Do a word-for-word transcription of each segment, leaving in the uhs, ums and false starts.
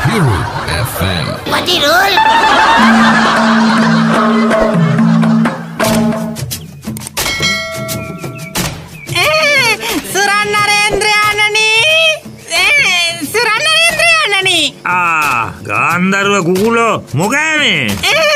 Hero F M. What the rule? ගාන්ධර්ව කුකුලෝ මොකෑ මේ?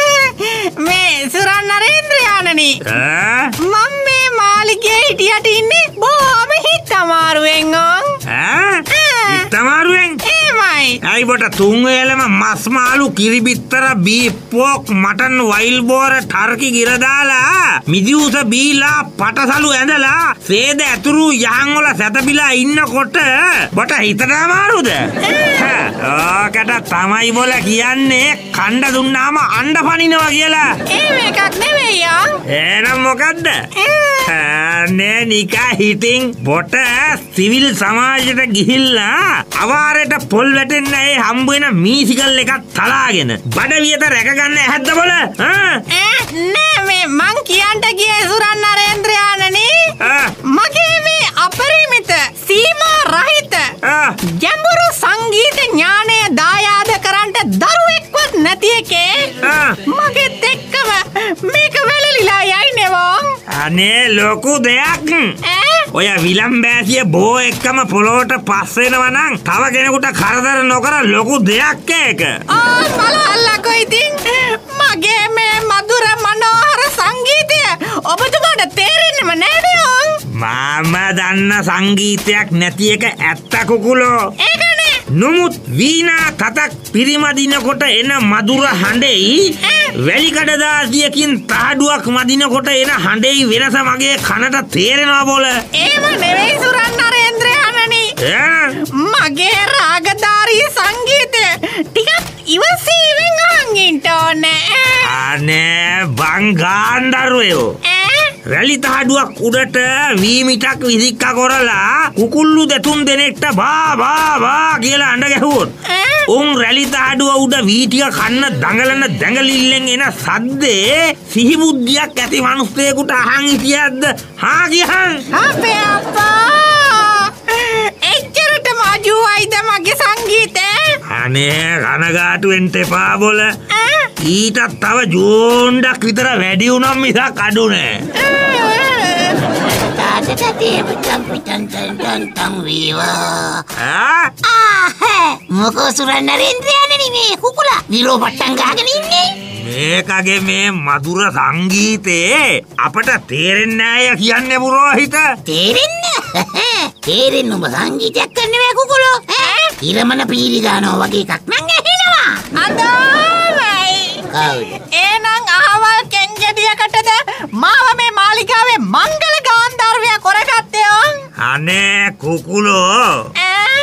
මේ සුරන් නරේන්ද්‍රයාණනි. ඈ මම මේ මාලිගයේ හිටියට ඉන්නේ බොහොම හිත අමාරුවෙන් ඕන්. ඈ හිත අමාරුවෙන්? එමයි. අයි බොට තුන් වේලම මස් මාළු කිරි බිත්තර beef pork mutton wild boar turkey ගිර දාලා මිදිඋස බීලා පටසලු ඇඳලා සේද ඇතුරු යහන් වල සැතපීලා ඉන්නකොට බොට හිතට අමාරුද? ඕකට තමයි බොල කියන්නේ කණ්ඩ දුන්නාම අණ්ඩ පනිනවා කියලා. ඒ මේකක් නෙවෙයි යා. එහෙනම් මොකද්ද? නේ නිකා හිටින් බොට සිවිල් සමාජයට ගිහිල්ලා අවාරයට පොල් වැටෙන්න ඒ හම්බ වෙන මීසිකල් එකක් තලාගෙන බඩ වියත රැක ගන්න ඇහැද්ද බොල? නෑ මේ මං කියන්න ගියේ සුරන් නරේන්ද්‍රයාණනි. මගේ මේ අපරිමිත සීමා රහිත ගැඹුරු සංගීත ඥානය දායාද කරන්න දරුවෙක්වත් නැති එකේ මගෙත් එක්කම මේක වැළලිලා යයි නෙවෝ. අනේ ලොකු දෙයක්. ඔය විලම්බෑසිය බෝ එක්කම පොළොවට පස් වෙනවා නම් තව කෙනෙකුට කරදර නොකර ලොකු දෙයක් ඒක. ආ බලහල්ලකෝ ඉතින් මගේ මේ මధుර මනෝහර සංගීතය ඔබතුමාට තේරෙන්නේම නෑනේ. මම දන්න සංගීතයක් නැති එක ඇත්ත කුකුලෝ. ඒකනේ. නමුත් වීණා තතක් පිරිමදිනකොට එන මధుර හඬෙයි වැලි කඩදාසියකින් තාඩුවක් මදිනකොට එන හඬෙයි වෙනස මගේ කනට තේරෙනවා බොල. ඒව නෙවෙයි සුරන් නරේන්ද්‍රයාණනි. මගේ රාගධාරී සංගීතය ටිකක් ඉවසීමෙන් අහන් ඉන්න ඕනේ. අනේ බං ගාන්ධර්වයෝ. වැලි තාඩුවක් උඩට වීමිටක් විසික්ක කොරලා කුකුල්ලු දෙතුන් දෙනෙක්ට බා බා බා කියලා අඬ ගැහුවොත් උන් රැලි තාඩුව උඩ වී ටික කන්න දඟලන දැඟලිල්ලෙන් එන සද්දේ සිහි බුද්ධියක් ඇති මිනිස්සෙකුට අහන් හිටියද්ද? හා කියහන්. අපේ අප්පා එච්චරට මජුවයිද මගේ සංගීතය? අනේ කනගාටු වෙන්න එපා බොල. ඊටත් තව ජෝන්ඩක් විතර වැඩි වුණා මිසක් අඩු නෑ. මොකෝ සුරන් නරේන්ද්‍රයාණනි මේ කුකුලා විලෝ පට්ටම් ගහගෙන ඉන්නේ? මේකගේ මේ මధుර සංගීතේ අපට තේරෙන්නේ නෑ කියන්නේ පුරෝහිත. තේරෙන්නේ? තේරෙන්නේ ඔබ සංගීතයක් කරන්නේ වේ කුකුලෝ. ඉරමන පීලි ගන්නවා වගේ එකක් නම් ඇහෙනවා. අදෝමයි. එහෙනම් අහවල් කෙන්ජඩියකටද මාව මේ මාලිගාවේ මංගල ගාන්ධර්වය කරගත්තේ? අනේ කුකුලෝ.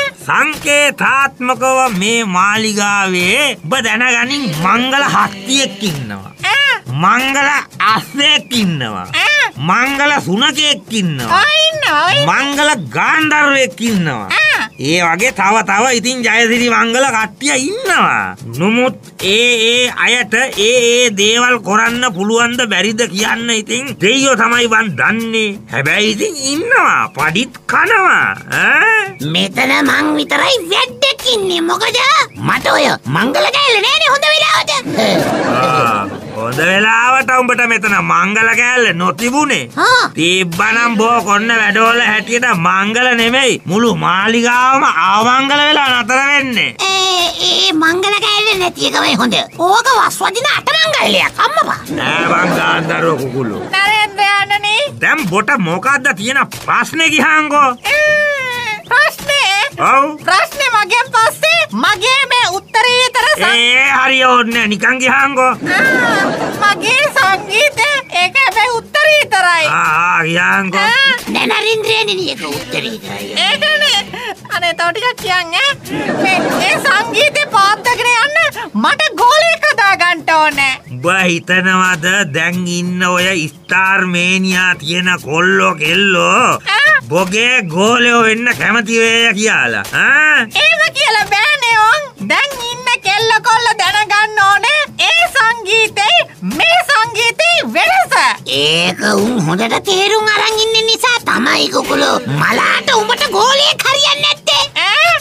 සංකේතාත්මකව මේ මාලිගාවේ ඔබ දැනගනින් මංගල හස්තියෙක් ඉන්නවා. මංගල අස්සෙක් ඉන්නවා. මංගල සුනකෙක් ඉන්නවා. මංගල ගාන්ධර්වෙක් ඉන්නවා. ඒ වගේ තව තව ඉතින් ජයසිරි මංගල කට්ටිය ඉන්නවා. නමුත් ඒ ඒ අයට ඒ ඒ දේවල් කරන්න පුළුවන්ද බැරිද කියන්න ඉතින් දෙයියෝ තමයි වන් දන්නේ. හැබැයි ඉතින් ඉන්නවා පඩිත් කනවා. මෙතන මං විතරයි වැඩක් ඉන්නේ. මොකද මට ඔය මංගල කෑල්ල නෑනේ හොඳ වෙලාවට. හොඳ වෙලාවට උඹට මෙතන මංගල කෑල්ල නොතිබුණේ. තිබ්බනම් බෝ කොන්න වැඩවල හැටියට මංගල නෙමෙයි මුළු මාලිගාවම ආමංගල වෙලා නතර වෙන්නේ. ඒ ඒ මංගල කෑල්ල නැති එකමයි හොඳ. ඕක වස්වදින අටමංගල්ලයක් අම්මපා. නෑ බං ගාන්ධර්ව කුකුලෝ. නරේන්ද්‍රයාණනි. දැන් බොට මොකද්ද තියෙන ප්‍රශ්නේ ගිහාංගෝ? ප්‍රශ්නේ? ඔව්. ප්‍රශ්නේ මගෙන් පස්සේ මගේ මේ උත්තරීතර ඒ හරි ඕනේ නිකන් ගිහාංගෝ. මගේ සංගීතය ඒක හැබැයි උත්තරීතරයි. ආ ගිහාංගෝ. නෑ නරේන්ද්‍රයාණනි ඒක උත්තරීතරයි. ඒකනේ. අනේ තව ටිකක් කියන්න. මේ ඒ සංගීතේ පාත්දගෙන යන්න මට ගෝලයක් හදා ගන්න ඕනේ. උඹ හිතනවද දැන් ඉන්න ඔය ස්ටාර් මේනියා තියෙන කොල්ලෝ කෙල්ලෝ බොගේ ගෝලයෝ වෙන්න කැමති වෙය කියලා? ආ ඒව කියලා බෑනේ ඕන්. දැන් ඉන්න කෙල්ල කොල්ල දැනගන්න ඕනේ ඒ සංගීතේ මේ සංගීතේ වෙනස. ඒක උන් හොඳට තේරුම් අරන් ඉන්න නිසා තමයි කුකුලෝ මලාට උඹට ගෝලයක් හරියන්නේ නැත්තේ. ඈ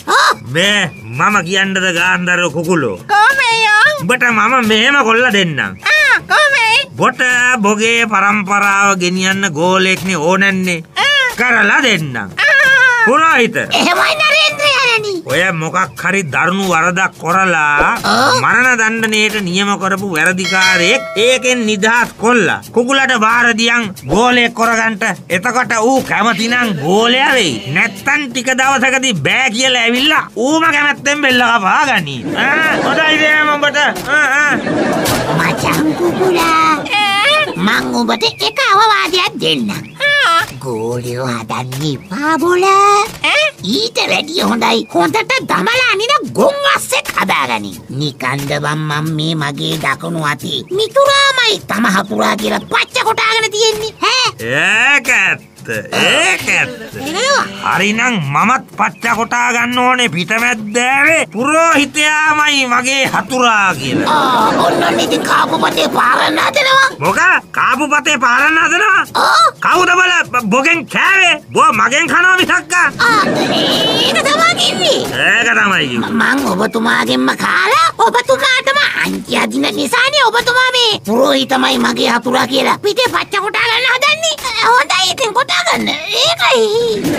මේ මම කියන්නද ගාන්ධාර කුකුලෝ කොමෙයෝ උඹට මම මෙහෙම කොල්ල දෙන්නම් ආ කොමෙයි බොට බොගේ පරම්පරාව ගෙනියන්න ගෝලෙක්නේ ඕනන්නේ කරලා දෙන්නම් පුරාහිත එහෙමයි නරේන්ද්‍රයානනි. ඔය මොකක් හරි දරුණු වරදක් කරලා මරණ දණ්ඩනයට නියම කරපු වැරදිකාරයෙක් ඒකෙන් නිදහස් කොල්ලා කුකුලට බාර දියන් ගෝලයක් කරගන්න. එතකොට ඌ කැමතිනම් ගෝලයා වෙයි. නැත්තම් ටික දවසකදී බෑ කියලා ඇවිල්ලා ඌම කැමැත්තෙන් බෙල්ල කපා ගනි. ආ හොඳයි දේ මඹට. ආ ආ මචං කුකුලා මං ඔබට එක අවවාදයක් දෙන්නම්. ගෝලියෝ හදන්නේ පාබොල ඊට වැඩිය හොඳයි හොඳට දමලා අනින ගොන් අස්සෙක් හදාගනි. නිකන්ද බම් මම මේ මගේ දකුණු අතේ මිතුරාමයි තම හතුරා කියලා පච්ච කොටාගෙන තියෙන්නේ. ඈ ඒක ඇත්ත ඒක ඇත්ත. හරිනම් මමත් පච්ච කොටා ගන්න ඕනේ පිටමැද්දාවේ පුරෝහිතයාමයි මගේ හතුරා කියලා. ආ ඔන්න ඉතින් කාපු පතේ පාරන්න හදනවා. මොක කාපු පතේ පාරන්න හදනවා? ආ කවුද බල බොගෙන් කෑවේ? බෝ මගෙන් කනවා මිසක්කා. ආ ඒක තමයි කිව්වේ. ඒක තමයි කිව්වේ. මං ඔබතුමාගෙන්ම කාලා ඔබතුමාටම අන්ති අදින නිසානේ ඔබතුමා මේ පුරෝහිතමයි මගේ හතුරා කියලා පිටේ පච්ච කොටා ගන්න හදන්නේ. හොඳයි ඉතින් කොටා ගන්න. ඒකයි.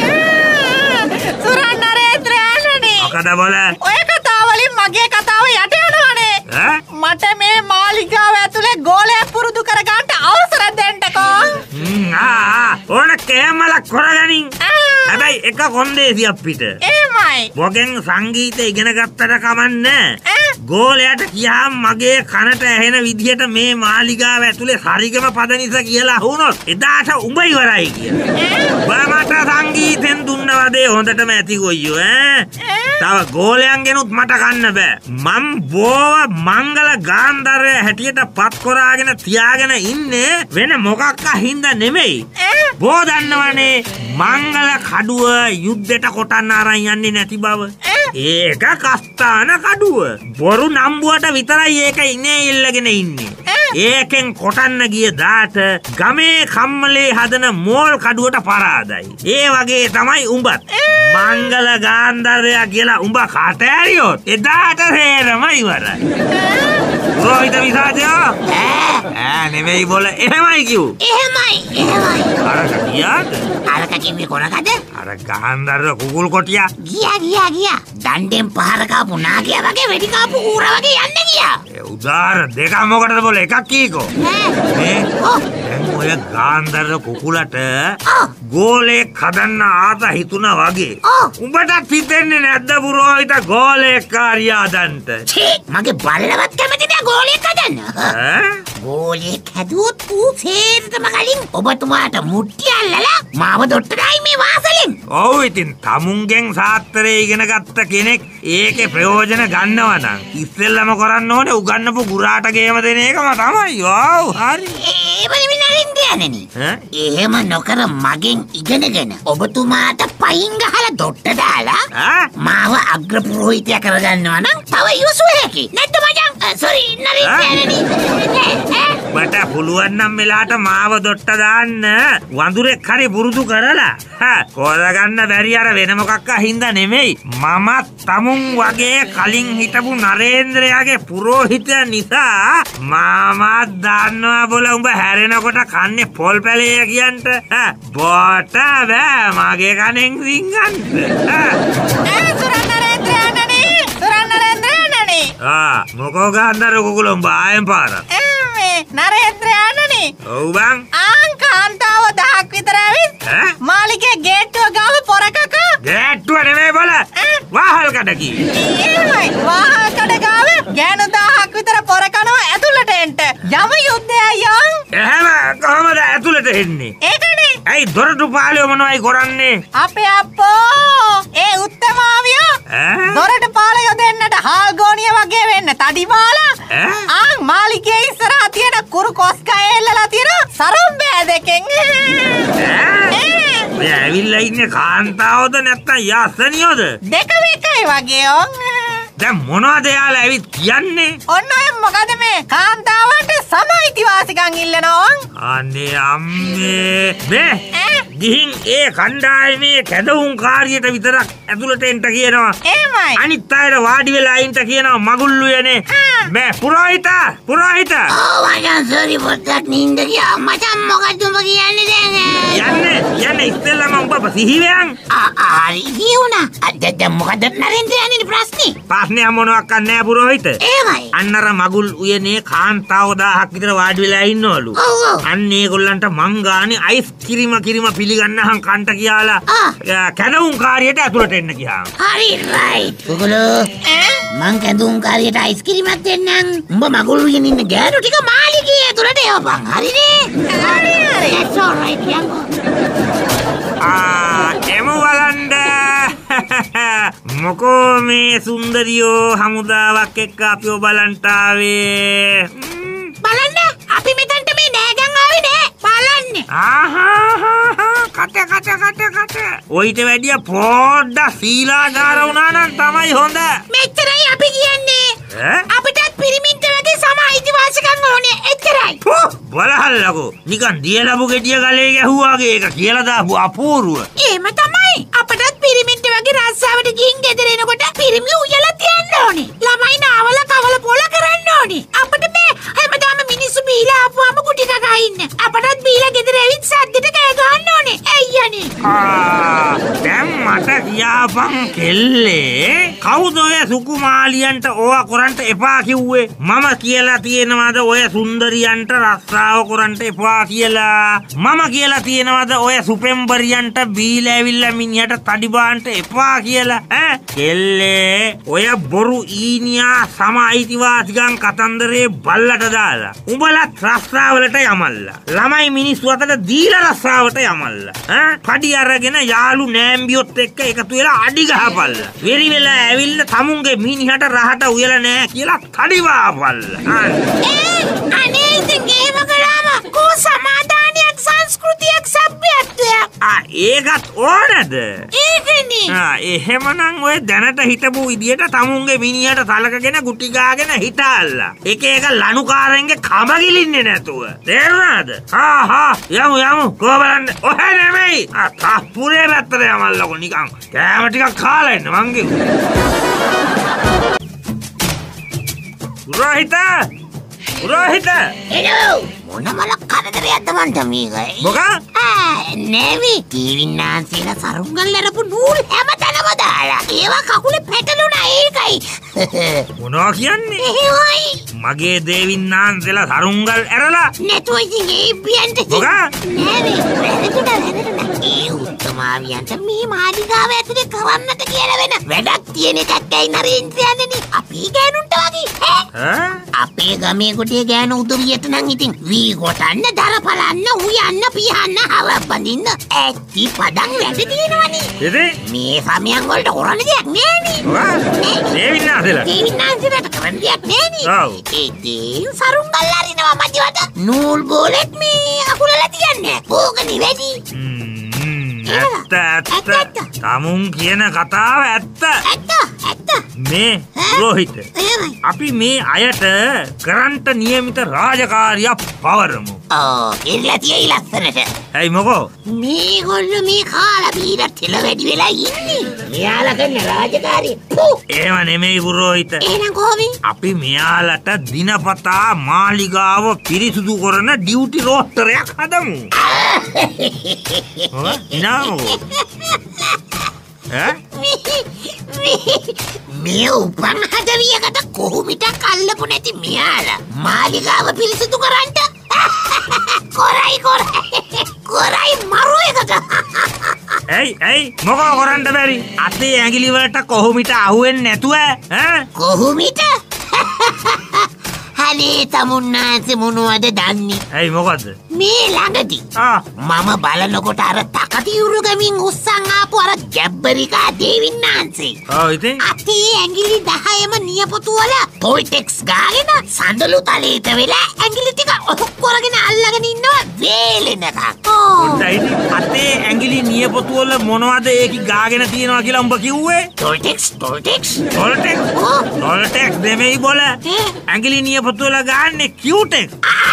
සුරන් නරේන්ද්‍රයානනි. මොකද බල? ඔය කතාව වලින් මගේ කතාව යට යනවානේ. ඈ? මට මේ මාලිගාව ඇතුලේ ගෝලයක් පුරුදු කරගන්න අවසර දෙන්නකෝ. හ්ම් ආ ඕන කෑමලක් කරගනින්. හැබැයි එක කොන්දේසියක් පිට. එහෙමයි. බොගෙන් සංගීත ඉගෙන ගත්තට කමන්නේ. ගෝලයට කියාම මගේ කනට ඇහෙන විදිහට මේ මාලිගාව ඇතුලේ හරිගම පදනිස කියලා අහුනොත් එදාට උඹ ඉවරයි කියලා. මට සංගීතෙන් දුන්න වදේ හොඳටම ඇති ගොයියෝ ඈ. තව ගෝලයන්ගෙනුත් මට කන්න බෑ. මම් බෝව මංගල ගාන්ධාරය හැටියට පත් කරාගෙන තියාගෙන ඉන්නේ වෙන මොකක් අහින්දා නෙමෙයි. බෝ දන්නවනේ මංගල කඩුව යුද්ධයට කොටන්න අරන් යන්නේ නැති බව. ඒක කස්තාන කඩුව. බොරු නම්බුවට විතරයි ඒක ඉන්නේ ඉල්ලගෙන ඉන්නේ. ඒකෙන් කොටන්න ගිය දාට ගමේ කම්මලේ හදන මෝල් කඩුවට පරාදයි. ඒ වගේ තමයි උඹත්. මංගල ගාන්ධාරය කියලා උඹ කට ඇරියොත් එදාට හේරම ඉවරයි. රෝහිත විසාජයා ඈ නෙමෙයි බොල එහෙමයි කිව්. එහෙමයි එහෙමයි. අරක ගියාද? අරක කිව්වේ කොනකද? අර ගාන්ධාර කුකුල් කොටියා. ගියා ගියා ගියා. දණ්ඩෙන් පහර කාපු නාගයා වගේ වෙඩි කාපු ඌරා වගේ යන්න ගියා. ඒ උදාර දෙක මොකටද බොල එකක් කීකෝ. මේ දැන් ඔය ගාන්ධාර කුකුලට ගෝලයක් හදන්න ආත හිතුණා වගේ. උඹට හිතෙන්නේ නැද්ද පුරෝහිත ගෝලයක් කාර්යය හදන්න? ఛී මගේ බල්ලවත් කැමති නෑ ගෝලයක් හදන්න. ඈ ගෝලයක් හැදුවොත් ඌ සේරටම කලින් ඔබතුමාට මුට්ටි අල්ලලා මාව දොට්ටරයි මේ වාසලෙන්. ඔව් ඉතින් තමුන්ගෙන් සාත්තරේ ඉගෙන ගත්ත කෙනෙක් ඒකේ ප්‍රයෝජන ගන්නවා නම් ඉස්සෙල්ලම කරන්න ඕනේ උගන්නපු ගුරාට ගේම දෙන එකම තමයි. ඔව් හරි. ඒ වලින් නරින්ද්‍රයානනි. එහෙම නොකර මගෙන් ඉගෙනගෙන ඔබතුමාට පයින් ගහලා දොට්ට දාලා මාව අග්‍ර පුරෝහිතයා කරගන්නවා නම් තව යොසුව හැකි. නැත්නම් මචං සෝරි නරින්ද්‍රයානනි. මට පුළුවන් නම් මෙලාට මාව දොට්ට දාන්න වඳුරෙක් හරි පුරුදු කරලා හා කොරගන්න බැරි අර වෙන මොකක් අහින්දා නෙමෙයි මම තමුන් වගේ කලින් හිටපු නරේන්ද්‍රයාගේ පුරෝහිතය නිසා මාමත් දන්නවා බොල උඹ හැරෙනකොට කන්නේ පොල් පැලේ කියන්ට බොට බෑ මගේ කනෙන් සිංගන්න. ඒ සුරන් නරේන්ද්‍රයානනි සුරන් නරේන්ද්‍රයානනි. ආ මොකෝ ගාන්ධාර කුකුලෝ උඹ ආයෙත් පාරක්. නරේන්ද්‍රයානනි. ඔව් බං. ආන් කාන්තාව දහක් විතර ඇවිත් මාලිගේ ගේට්ටුව ගාව පොරකක. ගේට්ටුව නෙමෙයි බල. වාහල් කඩ කී. එහෙමයි. වාහල් කඩ ගාව ගෑනු දහක් විතර පොරකනවා ඇතුළට එන්න. යම යුද්ධයයි යන්. එහෙම කොහමද ඇතුළට එන්නේ? ඒකනේ. ඇයි දොරටු පාලේ මොනවයි කරන්නේ? අපේ අප්පෝ ඒ උත්තමාවිය දොරටු පාලේ දෙන්නට හාල් ගෝනිය වගේ වෙන්න තඩි මාලා. ආන් මාලිගේ ඉස්සරහා තියෙන කුරු කොස්කා එල්ලලා තියෙන සරම් බෑ දෙකෙන්. ඔය ඇවිල්ලා ඉන්නේ කාන්තාවද නැත්නම් යස්සනියෝද? දෙකම එකයි වගේ ඔන්. දැන් මොනවද යාලා ඇවිත් කියන්නේ? ඔන්න ඔය මොකද මේ කාන්තාවන්ට සම අයිතිවාසිකම් ඉල්ලනවා. අනේ අම්මේ මේ ගිහින් ඒ කණ්ඩායමේ කැදවුම් කාර්යයට විතරක් ඇතුළට එන්න කියනවා. එහෙමයි. අනිත් අයට වාඩි වෙලා ඉන්න කියනවා මගුල්ලු යනේ. බෑ පුරෝහිත පුරෝහිත. ඔව් මචං සෝරි පොඩ්ඩක් නින්ද ගියා. මචං මොකද උඹ කියන්නේ දැන්? යන්නේ යන්නේ ඉස්සෙල්ලාම උඹ සිහිවෙන්. ආ හරි ගියුණා. අද දැන් මොකද නරේන්ද්‍රයන්ගේ ප්‍රශ්නේ? ප්‍රශ්නයක් මොනවක් නැහැ පුරෝහිත. එහෙමයි. අන්නර මගුල් උයනේ කාන්තාව දහයක් විතර වාඩි වෙලා ඉන්නවලු. ඔව් ඔව්. අන්න ඒගොල්ලන්ට මං ගානේ අයිස් කිරිම කිරිම පිළිගන්නහන් කන්ට කියලා කැදවුම් කාර්යයට ඇතුළට එන්න ගියා. හරි රයිට්. ඔගොල්ලෝ මං කැඳුම් කාර්යයට අයිස් කිරිමක් දෙන්නම්. උඹ මගුල් උයන ඉන්න ගෑනු ටික මාලිගයේ ඇතුළට එවපන්. හරිනේ? හරි හරි. that's all right යංගෝ. ආ එමු බලන්න. මොකෝ මේ සුන්දරියෝ හමුදාවක් එක්ක අපිව බලන්ට ආවේ. බලන්න අපි මෙතනට මේ නෑගන් ආවේ නෑ. බලන්න. ආහා කට කට කට කට. ඔයිට වැඩිය පොඩ්ඩක් සීලාගාර වුණා නම් තමයි හොඳ. මෙච්චරයි අපි කියන්නේ. ඈ අපිටත් පිරිමින්ට වගේ සම අයිතිවාසිකම් ඕනේ. එච්චරයි. බලහල්ලකෝ නිකන් දියලබු ගෙඩිය ගලේ ගැහුවාගේ ඒක කියලා දාපු අපූර්ව. එහෙම තමයි. අපටත් පිරිමින්ට වගේ රස්සාවට ගිහින් ගෙදර එනකොට පිරිමි උයලා තියන්න ඕනේ. ළමයි නාවල කවල පොල කරන්න ඕනේ. අපිට බෑ හැමදාම මිනිස්සු බීලා ආපුවම කුටි කකා ඉන්න. අපටත් බීලා ගෙදර ඇවිත් සද්දෙට කෑ ගහන්න ඕනේ. ඇයියනේ? ආ දැන් මට කියාපන් කෙල්ලේ කවුද ඔය සුකුමාලියන්ට ඕවා කරන්ට එපා කිව්වේ? මම කියලා තියෙනවද ඔය සුන්දරියන්ට රස්සාව කරන්ට එපා කියලා? මම කියලා තියෙනවද ඔය සුපෙම්බරියන්ට බීලා ඇවිල්ලා මිනිහට තඩි බාන්න එපා කියලා? ඈ කෙල්ලේ ඔය බොරු ඊනියා සම අයිතිවාසිකම් කතන්දරේ බල්ලට දාලා උඹලත් රස්සාවලට යමල්ලා. ළමයි මිනිස්සු අතර දීලා රස්සාවට යමල්ලා. ඈ පඩි අරගෙන යාළු නෑම්බියොත් එක්ක එකතු වෙලා අඩි ගහපල්ලා. වෙරි වෙලා ඇවිල්ලා තමුන්ගේ මිනිහට රහට උයලා නෑ කියලා තඩි වාපල්ලා. අනේ ඉතින් ඒව කරාම කෝ සමාදානයක් සංස්කෘතියක් සભ્યත්වයක්. ආ ඒකත් ඕනද? ඒකනේ. ආ එහෙමනම් ඔය දැනට හිටපු විදියට තමුන්ගේ මිනිහට තලකගෙන ගුටි ගාගෙන හිටාල්ලා. එක එක ලණුකාරෙන්ගේ කම ගිලින්නේ නැතුව. තේරුණාද? හා හා යමු යමු කෝ බලන්න. ඔහෙ නෙමෙයි. ආ තප්පුරේ පැත්තට යමල්ලකො නිකන්. කෑම ටිකක් කාලා ඉන්න මං කිව්වා. පුරෝහිත පුරෝහිත එනෝ මොන මල කරදරයක්ද මන්ට මේකයි? මොකක්? ආ නෙවි ටීවින්නාන්සේලා සරුංගල් ලරපු නූල් හැමතැනම දාලා. ඒවා කකුලේ පැටලුණා ඒකයි. මොනවා කියන්නේ? එහෙමයි. මගේ දේවින්නාන්සේලා සරුංගල් ඇරලා නැතුව ඉතින් ඒ පියන්ට මොකක්? නෙවි වැරදුනා වැරදුනා. ඒ උත්තමාවියන්ට මේ මාලිගාව ඇතුලේ කරන්නට කියලා වෙන වැඩක් තියෙන එකක් ඇයි නරේන්ද්‍රයන්නේ? අපි ගෑනුන්ට වගේ ඈ අපේ ගමේ කොටේ ගෑනු උදවියට නම් ඉතින් වී කොටන්න දර බලන්න උයන්න පියන්න හව බඳින්න ඇත්ති පදන් වැඩ තියෙනවනේ. ඉතින් මේ සමයන් වලට කරන්න දෙයක් නෑනේ. දේවින්නාන්සේලා දේවින්නාන්සේලාට කරන්න දෙයක් නෑනේ. ඔව්. ඉතින් සරුංගල් අරිනවා මදිවට නූල් බෝලෙත් මේ අකුලලා තියන්නේ. ඕකනේ වැඩි. ඇත්ත ඇත්ත තමුන් කියන කතාව ඇත්ත. ඇත්ත ඇත්ත. මේ රෝහිත එහෙමයි. අපි මේ අයට කරන්ට නියමිත රාජකාරියක් පවරමු. ඕ ඉල්ලා තියයි ලස්සනට. ඇයි මොකෝ? මේගොල්ලෝ මේ කාලා බීලා තෙල වැඩි වෙලා ඉන්නේ. මෙයාලා කරන රාජකාරිය. එහෙම නෙමෙයි පුරෝහිත. එහෙනම් කොහොමද? අපි මෙයාලට දිනපතා මාලිගාව පිරිසුදු කරන ඩියුටි රෝස්ටරයක් හදමු. ඔය ඉනාමෝ. ඈ? මේ උපන් හදවියකට කොහොමිටක් අල්ලපු නැති මෙයාලා මාලිගාව පිරිසුදු කරන්ට කොරයි කොරයි කොරයි මරු එකට. ඇයි ඇයි මොකෝ කරන්න බැරි? අතේ ඇඟිලි වලට කොහොමිට අහුවෙන්නේ නැතුව ඈ? කොහොමිට? අනේ තමුන්නාන්සේ මොනවද දන්නේ? ඇයි මොකද්ද? මේ ළඟදී ආ මම බලනකොට අර තකතිවුරු ගමින් උස්සන් ආපු අර ගැබ්බරිකා දේවින්නාන්සේ ඔව් ඉතින් අතේ ඇඟිලි දහයම නියපොතු වල පොල්ටෙක්ස් ගාගෙන සඳලු තලයට වෙලා ඇඟිලි ටික ඔහොක් කරගෙන අල්ලගෙන ඉන්නවා වේලෙනකන්. පොඩ්ඩයි අතේ ඇඟිලි නියපොතු වල මොනවද ඒකි ගාගෙන තියනවා කියලා උඹ කිව්වේ? ටොල්ටෙක්ස් ටොල්ටෙක්ස් ටොල්ටෙක්ස් ටොල්ටෙක්ස් දෙමෙයි බොල ඇඟිලි නියපොතු වල ගාන්නේ කියුටෙක්ස්. අන්න හරි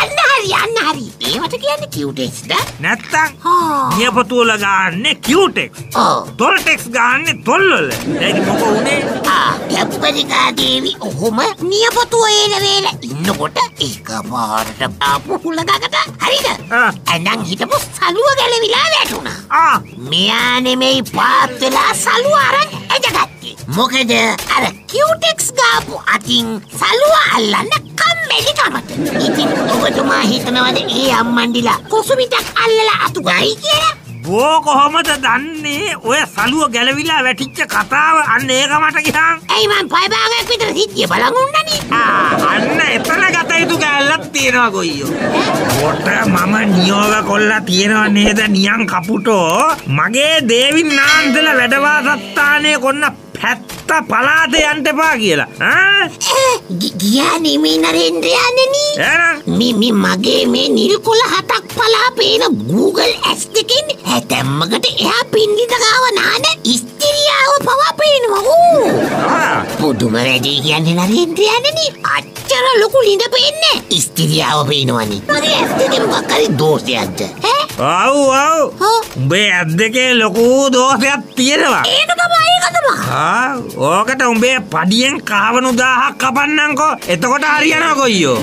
හරි අන්න හරි. ඒවට කියන්නේ කියුටෙක්ස්ද? නැත්තම් ආ. නියපොතු වල ගාන්නේ කියුටෙක්ස්. ඔව්. තොල්ටෙක්ස් ගාන්නේ තොල් වල. ඒක මොකෝ උනේ? ආ ගැබ්බරිකා දේවි ඔහොම නියපොතු වේල වේල ඉන්නකොට එකපාරට ආපු හුලඟකට හරිද? ආ. ඇඳන් හිටපු සලුව ගැලවිලා වැටුණා. ආ මෙයා නෙමෙයි පාත් වෙලා සලුව අරන් ඇදගත්තේ. මොකද අර කියුටෙක්ස් ගාපු අතින් සලුව අල්ලන්න කම්මැලි කමට. ඉතින් ඔබතුමා හිතනවද ඒ අම්මන්ඩිලා කුසුමිටක් අල්ලලා අතු ගයි කියලා? බෝ කොහොමද දන්නේ ඔය සලුව ගැලවිලා වැටිච්ච කතාව? අන්න ඒක මට ගියාන්. ඇයි මං පය භාගයක් විතර සිද්ධිය බලන් උන්නනේ. ආ අන්න එතන ගත යුතු කැලලක් තියෙනවා ගොයියෝ. පොට මම නියෝග කොල්ලා තියෙනව නේද නියන් කපුටෝ. මගේ දේවින් නාන්දලා වැඩවාසස්ථානයේ කොන්න පැත්ත පලාතේ යන්න එපා කියලා. ආ ගියා නෙමෙයි නරේන්ද්‍රයාණෙනි. එහෙනම් මි මි මගේ මේ නිල් කොළ හතක් පලා පේන Google ඇස් දෙකෙන් හැතැම්මකට එහා පින්දිත ගාව නාන ස්ත්‍රියාව පවා පේනවා. ඕ ආ පුදුම වැඩේ කියන්නේ නරේන්ද්‍රයාණෙනි. අච්චර ලොකු ලිඳ පේන්නේ ස්ත්‍රියාව පේනවනේ. මගේ ඇස් දෙකෙන් මොකක් හරි දෝෂයක්ද? ඈ ඔව් ඔව්. උඹේ ඇස් දෙකේ ලොකු දෝෂයක් තියෙනවා. ඒක තමයි ඒක තමයි. ආ ඕකට උඹේ පඩියෙන් කාවණු දහයක් කපන්නම්කෝ. එතකොට හරියනවා ගොයියෝ.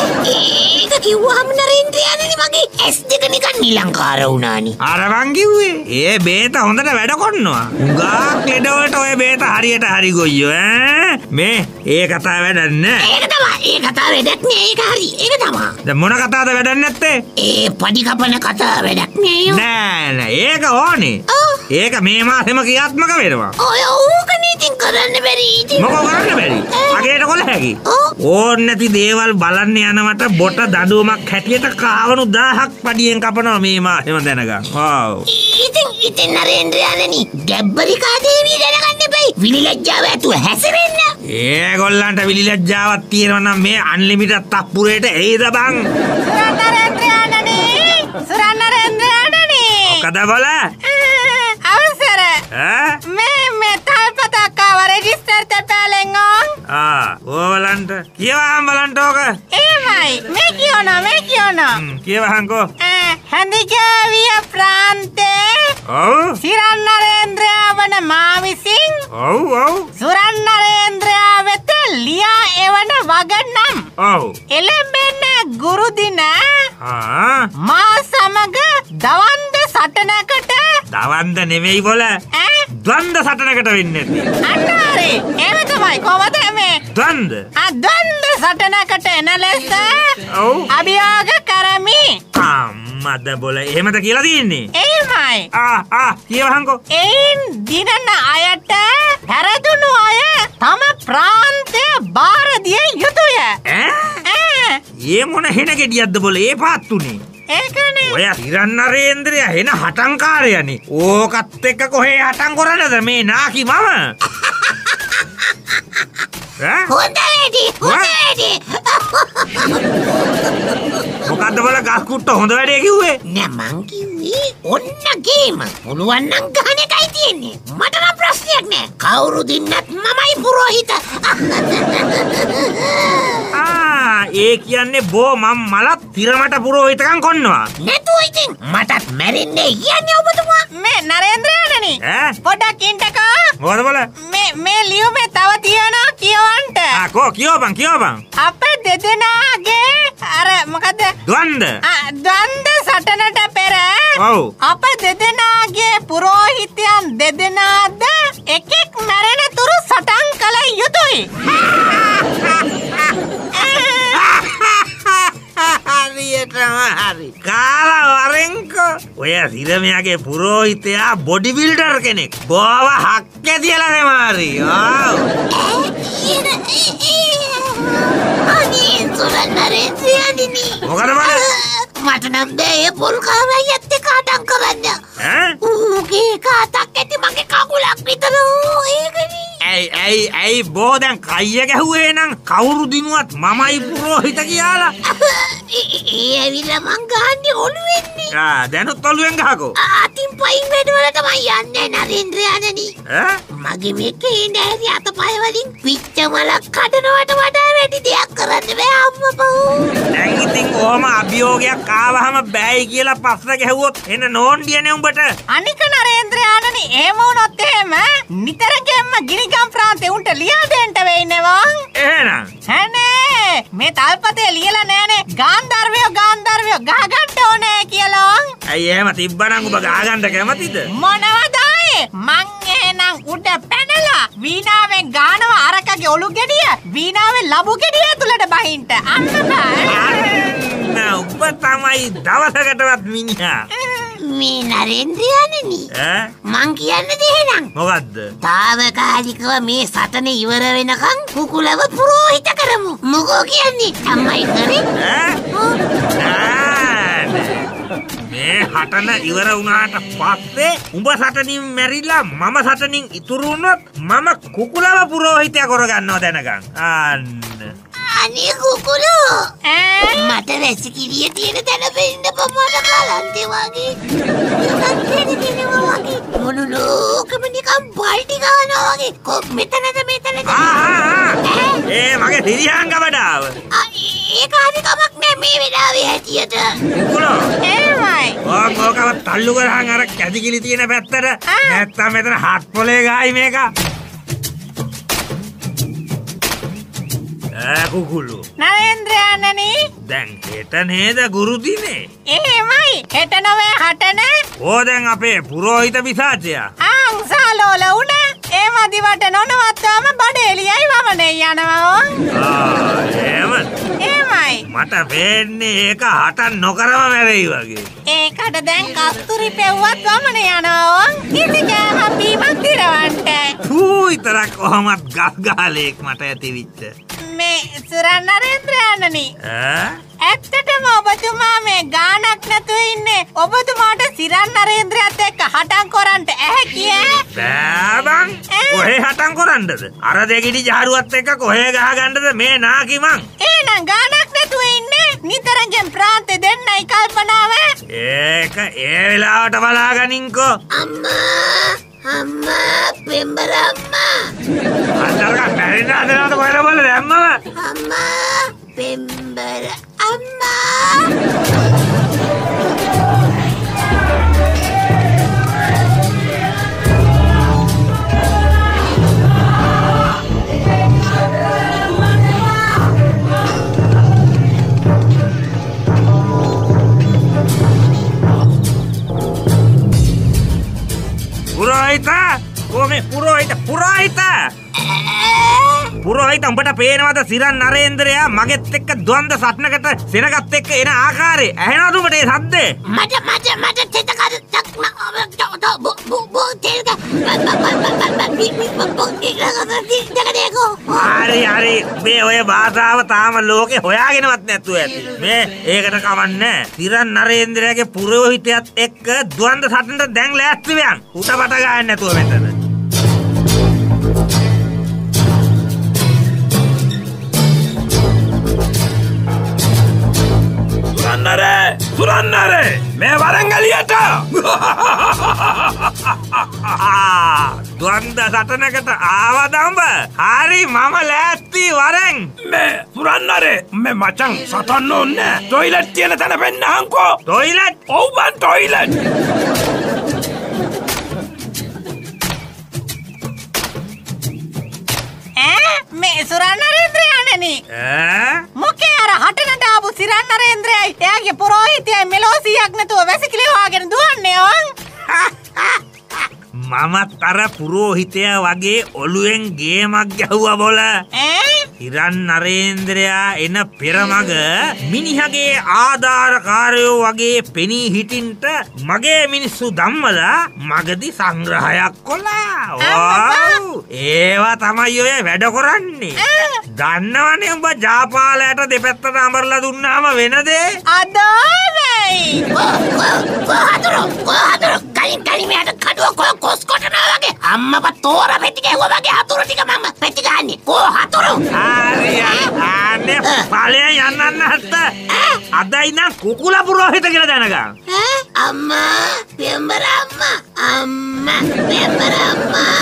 ඒක කිව්වහම නරේන්ද්‍රයාණෙනි මගේ ඇස් දෙක නිකන් නිලංකාර වුණානේ. අර මං කිව්වේ ඒ බේත හොඳට වැඩ කරනවා. උඟාක් ලෙඩ වලට ඔය බේත හරියට හරි ගොයියෝ ඈ. මේ ඒ කතාව වැඩක් නෑ. ඒක තමයි. ඒ කතාව වැඩක් නෑ. ඒක හරි. ඒක තමයි. දැන් මොන කතාවද වැඩක් නැත්තේ? ඒ පඩි කපන කතාව වැඩක් නෑ යෝ. නෑ නෑ ඒක ඕනේ. ඒක මේ මාසෙම ක්‍රියාත්මක වෙනවා. ඔය ඕකනේ ඉතින් කරන්න බැරි ඉතින්. මොකෝ කරන්න බැරි? අගේට කොල හැකි. ඔව්. ඕන් නැති දේවල් බලන්න යනවට බොට දඬුවමක් හැටියට කාවණු දහයක් පඩියෙන් කපනවා මේ මාසෙම දැනගන්න. ඔව්. ඉතින් ඉතින් නරේන්ද්‍රයාණෙනි ගැබ්බරිකා දේවිය දැනගන්න එපයි. විලිලැජ්ජාව ඇතුව හැසිරෙන්න. ඒගොල්ලන්ට විලිලැජ්ජාවක් තියෙනවා නම් මේ අන්ලිමිටඩ් තප්පුරේට එයිද බං? නරේන්ද්‍රයාණනි සුරන්නරේන්ද්‍රයාණනි මොකද බල? අවසර ඈ මේ මෙතල් පතක් ආව රෙජිස්ටර් තැපෑලෙන් ඕන්. ආ ඕවලන්ට කියවහන් බලන්ට ඕක. එහෙමයි මේ කියනවා මේ කියනවා. හ්ම් කියවහන්කෝ. හැඳිකෑවිය ප්‍රාන්තේ ඔව් සිරන්නරේන්ද්‍රයා වන මා විසින් ඔව් ඔව් සුරන්නරේන්ද්‍රයා වෙත ලියා එවන වග නම් ඔව් එළඹෙන ගුරු දින ආ මා සමග දවන්ද සටනකට දවන්ද නෙවෙයි බොල ඈ ද්වන්ද සටනකට වෙන්නේ නැති. අන්න හරි එහෙම තමයි කොහොමද මේ ද්වන්ද ආ ද්වන්ද සටනකට එන ලෙස ඔව් අභියාග කරමි. අම්මද බොල එහෙමද කියලා තියෙන්නේ? එහෙමයි. ආ ආ කියවහන්කෝ. එයින් දිනන අයට හැරදුණු අය තම ප්‍රාන්තය බාර දිය යුතුය. ඈ ඈ ඒ මොන හෙන ගෙඩියක්ද බොල ඒ පාත්තුනේ? ඒකනේ. ඔය හිරන්නරේන්ද්‍රයා හෙන හටංකාරයනේ. ඕකත් එක්ක කොහේ හටන් කරන්නද මේ නාකි මම? ඈ හොඳ වැඩි හොඳ වැඩි. මොකද්ද බල ගස් කුට්ට හොඳ වැඩේ කිව්වේ? නෑ මං කිව්වේ ඔන්න ගේම. පුළුවන් නම් ගහන එකයි තියෙන්නේ. මට නම් ප්‍රශ්නයක් නෑ. කවුරු දින්නත් මමයි පුරෝහිත. ආ ඒ කියන්නේ බෝ මම මලත් තිරමට පුරෝහිතකම් කොන්නවා. නැතුව ඉතින් මටත් මැරෙන්නේ කියන්නේ ඔබතුමා. මේ නරේන්ද්‍රයාණනි ඈ පොඩක් ඉන්නකෝ. මොකද බල? මේ මේ ලියුමේ තව තියනවා කියවන්න. ආ කෝ කියවපන් කියවපන්. අපේ දෙදෙනාගේ අර මොකද ද්වන්ද. ආ ද්වන්ද සටනට පෙර ඔව්. අප දෙදෙනාගේ පුරෝහිතයන් දෙදෙනාද එකෙක් මැරෙන තුරු සටන් කළ යුතුයි. හරියටම හරි. කාලා වරෙන්කෝ. ඔය සිරමයාගේ පුරෝහිතයා බොඩි බිල්ඩර් කෙනෙක්. බෝව හක්කේ තියලා නෙමාරි. ආව්. අනේ සුරන්නරේන්ද්‍රයාණෙනි. මොකද බල? මට නම් බෑ පොල් කාමයත් එක්ක අටන් කරන්න. ඈ? ඌගේ කාටක් ඇති මගේ කකුලක් විතර. ඒකනේ. ඇයි ඇයි ඇයි බෝ දැන් කයිය ගැහුවේ නම් කවුරු දිනුවත් මමයි පුරෝහිත කියලා. ඒ ඇවිල්ලා මං ගහන්නේ ඔළුවෙන්නේ. ආ දැනුත් ඔළුවෙන් ගහකෝ. අතින් පයින් වැඩවලට මං යන්නේ නරේන්ද්‍රයාණනි. ඈ මගේ මේ කේන ඇරි අතපය වලින් පිච්ච මලක් කඩනවට වඩා වැඩි දෙයක් කරන්න බෑ අම්මපෝ. දැන් ඉතින් ඔහම අභියෝගයක් ආවහම බෑයි කියලා පස්ස ගැහුවොත් එන නෝන්ඩියනේ උඹට. අනික නරේන්ද්‍රයාණනි එහෙම වුණොත් එහෙම නිතරගෙන්ම ගිනිගම් ප්‍රාන්තේ උන්ට ලියා දෙන්න වෙයි නෙවන්. එහෙනම් හැනේ මේ තල්පතේ ලියලා නෑනේ ගාන්ධර්වයෝ ගාන්ධර්වයෝ ගහගන්න ඕනේ කියලා. ඇයි එහෙම තිබ්බනම් ඔබ ගහගන්න කැමතිද? මොනවදයි මං එහෙනම් උඩ පැනලා වීණාවෙන් ගානවා අරකගේ ඔලු ගෙඩිය වීණාවෙන් ලබු ගෙඩිය ඇතුළට බහින්ට. අන්න බෑ. ඔබ තමයි දවසකටවත් මිනිහා. මේ නරේන්ද්‍රයාණනි ඈ මං කියන්නේ දෙහෙනම් මොකද්ද? තාවකාලිකව මේ සටන ඉවර වෙනකන් කුකුලව පුරෝහිත කරමු. මොකෝ කියන්නේ? අම්මයි කරේ? ඈ මේ හටන ඉවර වුණාට පස්සේ උඹ සටනින් මැරිලා මම සටනින් ඉතුරු වුණොත් මම කුකුලව පුරෝහිතය කරගන්නවා දැනගන්න. අන්න අනේ කුකුලෝ මට වැසිකිළිය තියෙන තැන පෙන්න පොමඩ කලන්තේ වගේ නිකන් දෙනවා වගේ මොන ලෝකෙම නිකන් බල්ටි ගන්නවා වගේ කො මෙතනද මෙතනද ඒ මගේ තිරියංග වඩාව ඒක හරි කමක් නෑ මේ වෙලාවේ හැටියට කුකුලෝ එහෙමයි ඕක ඕකව තල්ලු කරහන් අර කැදිකිලි තියෙන පැත්තට නැත්තම් මෙතන හත් පොලේ ගායි මේක කුකුලු නරේන්ද්‍රයාණනි දැන් හෙට නේද ගුරු දිනේ? එහෙමයි හෙට නොවේ හටනේ. ඕ දැන් අපේ පුරෝහිත පිසාචයා ආ උසාලෝල උන ඒ මදිවට නොනවත්වම බඩේලියයි වමනේ යනවා. ආ එහෙමද? එහෙමයි මට පේන්නේ ඒක හටන් නොකරම මැරෙයි වගේ. ඒකට දැන් කස්තුරි පෙව්වත් වමනේ යනවා. ඉති කෑම බීමක් දිරවන්න. ඌ විතරක් කොහමත් ගස් ගහලෙක් මට ඇතිවිච්ච. මේ සුරන් නරේන්ද්‍රයාණනි ඈ ඇත්තටම ඔබතුමා මේ ගානක් නැතුව ඉන්නේ ඔබතුමාට සිරන් නරේන්ද්‍රයත් එක්ක හටන් කරන්ට ඇහැ කියේ බෑ බං කොහේ හටන් කරන්නද අර දෙගිඩි ජාරුවත් එක්ක කොහේ ගහගන්නද මේ නාකි මං එහෙනම් ගානක් නැතුව ඉන්නේ නිතරගෙන් ප්‍රාන්තේ දෙන්නයි කල්පනාව ඒක ඒ වෙලාවට බලාගනින්කෝ අම්මා අම්මා පෙම්බර අම්මා අන්තරක බැරිද අදනට කොහෙද බල දැම්මම අම්මා පෙම්බර අම්මා පුරෝහිත කොහේ පුරෝහිත පුරෝහිත පුරෝහිත උඹට පේනවද සිරන් නරේන්ද්‍රයා මගෙත් එක්ක ද්වන්ද සටනකට සෙනගත් එක්ක එන ආකාරය ඇහෙනවද උඹට ඒ සද්දේ මට මට මට තෙතකද තක් බෝ බෝ තේල්ක හරි හරි මේ ඔය භාෂාව තාම ලෝකේ හොයාගෙනවත් නැතුව ඇති මේ ඒකට කවන්නේ සිරන් නරේන්ද්‍රයාගේ පුරෝහිතයත් එක්ක ද්වන්ද සටනට දැන් ලෑස්ති වෙයන් උටපට ගන්න නැතුව මෙතන Surannare! Surannare! මේ වරංගලියට! ද්වන්ද සටනකට ආවද උඹ? හරි මම ලෑස්ති වරෙන්! මේ සුරන්නරේ මේ මචං සටන්න ඕනේ ටොයිලට් තියෙන තැන පෙන්නහන්කෝ ටොයිලට්? ඔව් බන් ටොයිලට්! ඈ මේ සුරන් නරේන්ද්‍රයාණනි ඈ මොකේ අර හටනට ආපු සිරන් නරේන්ද්‍රයයි එයාගේ පුරෝහිතයයි මෙලෝසියක් නැතුව වැසිකිලි හොයාගෙන දුවන්නේ වන් මමත් අර පුරෝහිතය වගේ ඔළුවෙන් ගේමක් ගැහුවා බොල ඈ හිරන් නරේන්ද්‍රයා එන පෙරමග මිනිහගේ ආධාරකාරයෝ වගේ පෙනී හිටින්ට මගේ මිනිස්සු දම්මලා මගදි සංග්‍රහයක් කොලා ඒවා තමයි ඔය වැඩ කරන්නේ දන්නවනේ උඹ ජාපාලයට දෙපැත්තට අමරලා දුන්නාම වෙන දේ අදෝයි කොහාටරෝ කොහාටරෝ කලින් කලින් මෙයාට කඩුව කොල කොස් කොටනවා වගේ අම්මපා තෝර පෙට්ටි ගැහුවා වගේ හතුරු ටික මම පෙට්ටි ගන්නේ කොහාටරෝ හරි හරි අනේ ඵලයන් යන්නන්න හත්ත. අදයි නම් කුකුල පුරෝහිත කියලා දැනගන්න. අම්මා පෙම්බර අම්මා අම්මා පෙම්බර අම්මා.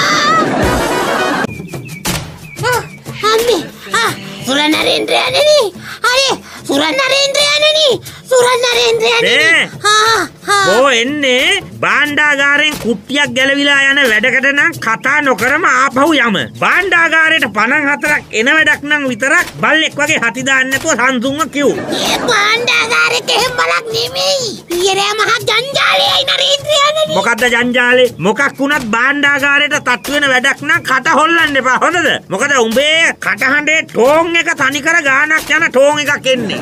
අම්මේ ආ සුරනරේන්ද්‍රයනනි. අරේ සුරනරේන්ද්‍රයනනි. සුරනරේන්ද්‍රයනනි. ආ බෝ එන්නේ භාණ්ඩාගාරයෙන් කුට්ටියක් ගැලවිලා යන වැඩකට නම් කතා නොකරම ආපහු යම. භාණ්ඩාගාරයට පණන් හතරක් එන වැඩක් නම් විතරක් බල්ලෙක් වගේ හති දාන්න නැතුව සංසුන්ව කිව්. ඒ භාණ්ඩාගාරේ කෙහෙම බලක් නෙමෙයි. ඊරේ මහ ජංජාලයයි නරේන්ද්‍රයනනි. මොකද්ද ජංජාලේ? මොකක් වුණත් භාණ්ඩාගාරයට තට්ටු වෙන වැඩක් නම් කට හොල්ලන්න එපා. හොඳද? මොකද උඹේ කටහඬේ ටෝන් එක තනිකර ගානක් යන ටෝන් එකක් එන්නේ.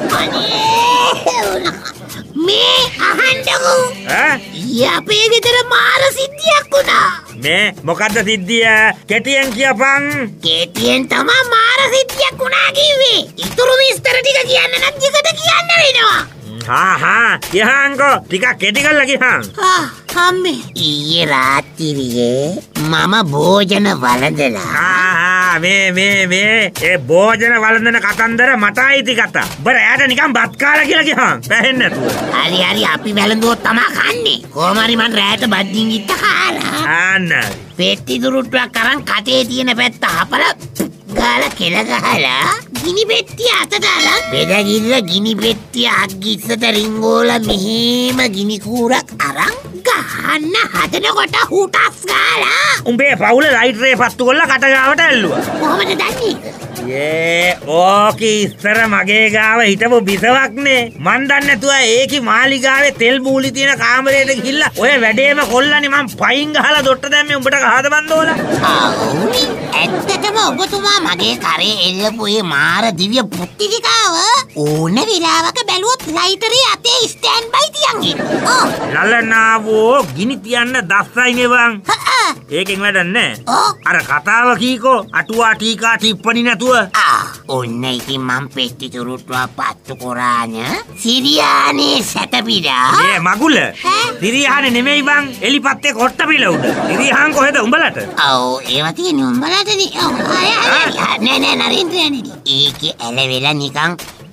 මේ අහන්නකෝ. ඈ? යපේ ගෙදර මාර සිද්ධියක් වුණා. මේ මොකද්ද සිද්ධිය? කෙටියෙන් කියපන්. කෙටියෙන් තමයි මාර සිද්ධියක් වුණා කිව්වේ. ඊතුරු විස්තර ටික කියන්න නම් ටිකට කියන්න වෙනවා. හා හා කියහන්කෝ ටිකක් කෙටි කරලා කියහන්. ආ අම්මේ ඊයේ රාත්‍රියේ මම භෝජන වළඳලා. ආ මේ මේ මේ ඒ භෝජන වළඳන කතන්දර මට අයිති කතා. බර ඈට නිකන් බත් කාලා කියලා කියහන්. පැහෙන්නේ නැතුව. හරි හරි අපි වැළඳුවොත් තමයි කන්නේ. කොහොම හරි මං රැයට බඩින් ඉත්ත කාලා. ආන්න. පෙට්ටි දුරුට්ටුවක් අරන් කටේ තියෙන පැත්ත හපලා ගාලා කෙල ගහලා ගිනි පෙට්ටිය අතට අරන් බෙදගිල්ල ගිනි පෙට්ටිය අග්ගිස්සට රිංගෝලා මෙහෙම ගිනි කූරක් අරන් ගහන්න හදනකොට හුටස් ගාලා උඹේ පවුල ලයිටරේ පත්තු කරලා කට ගාවට ඇල්ලුවා. කොහොමද දන්නේ? ඒ ඕකි ඉස්සර මගේ ගාව හිටපු බිසවක්නේ. මන් දන්නේ නැතුව ඒකි මාලිගාවේ තෙල් බූලි තියෙන කාමරයට ගිහිල්ලා ඔය වැඩේම කොල්ලනේ මං පයින් ගහලා දොට්ට දැම්මේ උඹට ගහද බන්දෝලා. ඇත්තටම ඔබතුමා මගේ කරේ එල්ලපු ඒ මාර දිව්‍ය පුත්තිකාව ඕන වෙලාවක බැලුවොත් ලයිටරේ අතේ ස්ටෑන්ඩ් බයි තියන් ඉන්න. ඔව්. ලලනාවෝ ගිනි තියන්න දස්සයිනේ බං. ඒකෙන් වැඩක් නැහැ. අර කතාව කීකෝ අටුවා ටීකා ටිප්පණි නැතුව. ආ ඔන්න ඉතින් මං පෙට්ටි තුරුට්ටුව පත්තු කොරාන සිරියානේ සැතපිලා. මේ මගුල. සිරියානේ නෙමෙයි බං. එලිපත්තේ කොට්ට පිළ උඩ. සිරියාන් කොහෙද උඹලට? ඔව් ඒවා තියෙන්නේ උඹලටනේ. ඔව් නෑ නෑ නරේන්ද්‍රයනේ. ඒකේ ඇලවෙලා නිකන්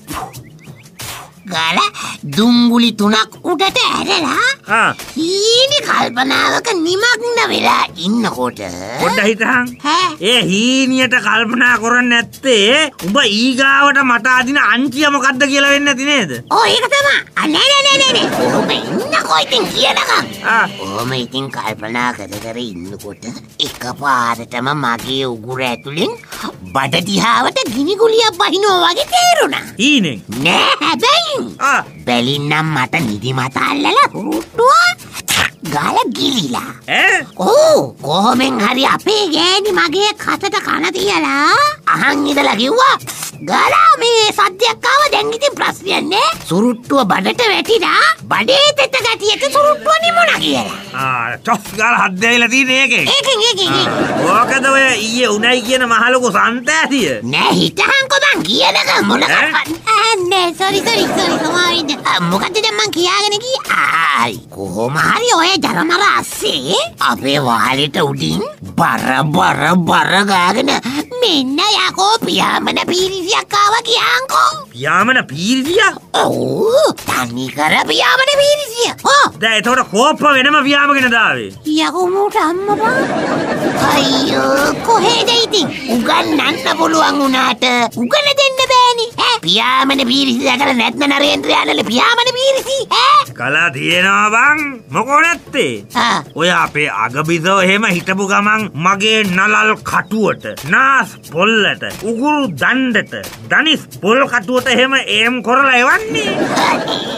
ගාලා දුම්ගුලි තුනක් උඩට ඇරලා ආ හීනි කල්පනාවක නිමග්න වෙලා ඉන්නකොට පොඩ්ඩ හිතහන්. ඈ ඒ හීනියට කල්පනා කරන්නේ නැත්තේ උඹ ඊගාවට මට අදින අංචිය මොකද්ද කියලා වෙන්නේ නැති නේද? ඔව් ඒක තමයි. අ නෑ නෑ නෑ නෑ. ඔබ ඉන්නකෝ ඉතින් කියනකම්. ආ ඔහොම ඉතින් කල්පනා කර කර ඉන්නකොට එකපාරටම මගේ උගුර ඇතුලෙන් බඩ දිහාවට ගිනි ගුලියක් බහිනවා වගේ තේරුණා. හීනෙන් නෑ හැබැයි ආ බැලින්නම් මට නිදිමත අල්ලලා හුට්ටුවා ගාලා ගිලිලා. ඈ ඕ කොහොමෙන් හරි අපේ ගෑණි මගේ කටට කන තියලා අහන් ඉඳලා කිව්වා ගාලා මේ සද්දයක් ආව දැන් ඉතින් ප්‍රශ්නයක් නෑ. සුරුට්ටුව බඩට වැටිලා බඩේ තෙත ගැටියට සුරුට්ටුව නිමුණා කියලා. ආ ටොස් ගාලා හත් දෙවිලා තියෙන්නේ ඒකෙන්. ඒකෙන් ඒකෙන් ඕකද ඔය ඊයේ උණයි කියන මහලොකු සන්තෑසිය. නෑ හිතහන්කෝ මං කියනකම් මොන නෑ සෝරි සෝරි සෝරි සමාවෙන්න. මොකද්ද දැන් මං කියාගෙන ගියේ? ආයි කොහොම හරි ඔය ජරමර අස්සේ අපේ වහලෙට උඩින් බර බර බර ගාගෙන මෙන්න යකෝ පියාඹන පීරිසියක් ආවා කියන්කෝ. පියාඹන පීරිසිය? ඔව් තනි කර පියාඹන පීරිසිය. ඔව් දැන් ඒතකොට කෝප්ප වෙනම පියාඹගෙන දාවේ. යකෝ මූට අම්මා අයියෝ කොහෙද ඉතින් උගන්නන්න පුළුවන් උනාට උගන දෙන්න බෑනේ. ඈ පියාඹන පීරිසි දැකලා නැත්නම් නරේන්ද්‍රයානල පියාඹන පීරිසි ඈ කලා තියෙනවා බං. මොකෝ නැත්තේ? ආ ඔය අපේ අගබිසෝ එහෙම හිටපු ගමන් මගේ නලල් කටුවට නාස් පොල්ලට උගුරු දණ්ඩට දනිස් පොල් කටුවට එහෙම ඒම් කරලා එවන්නේ.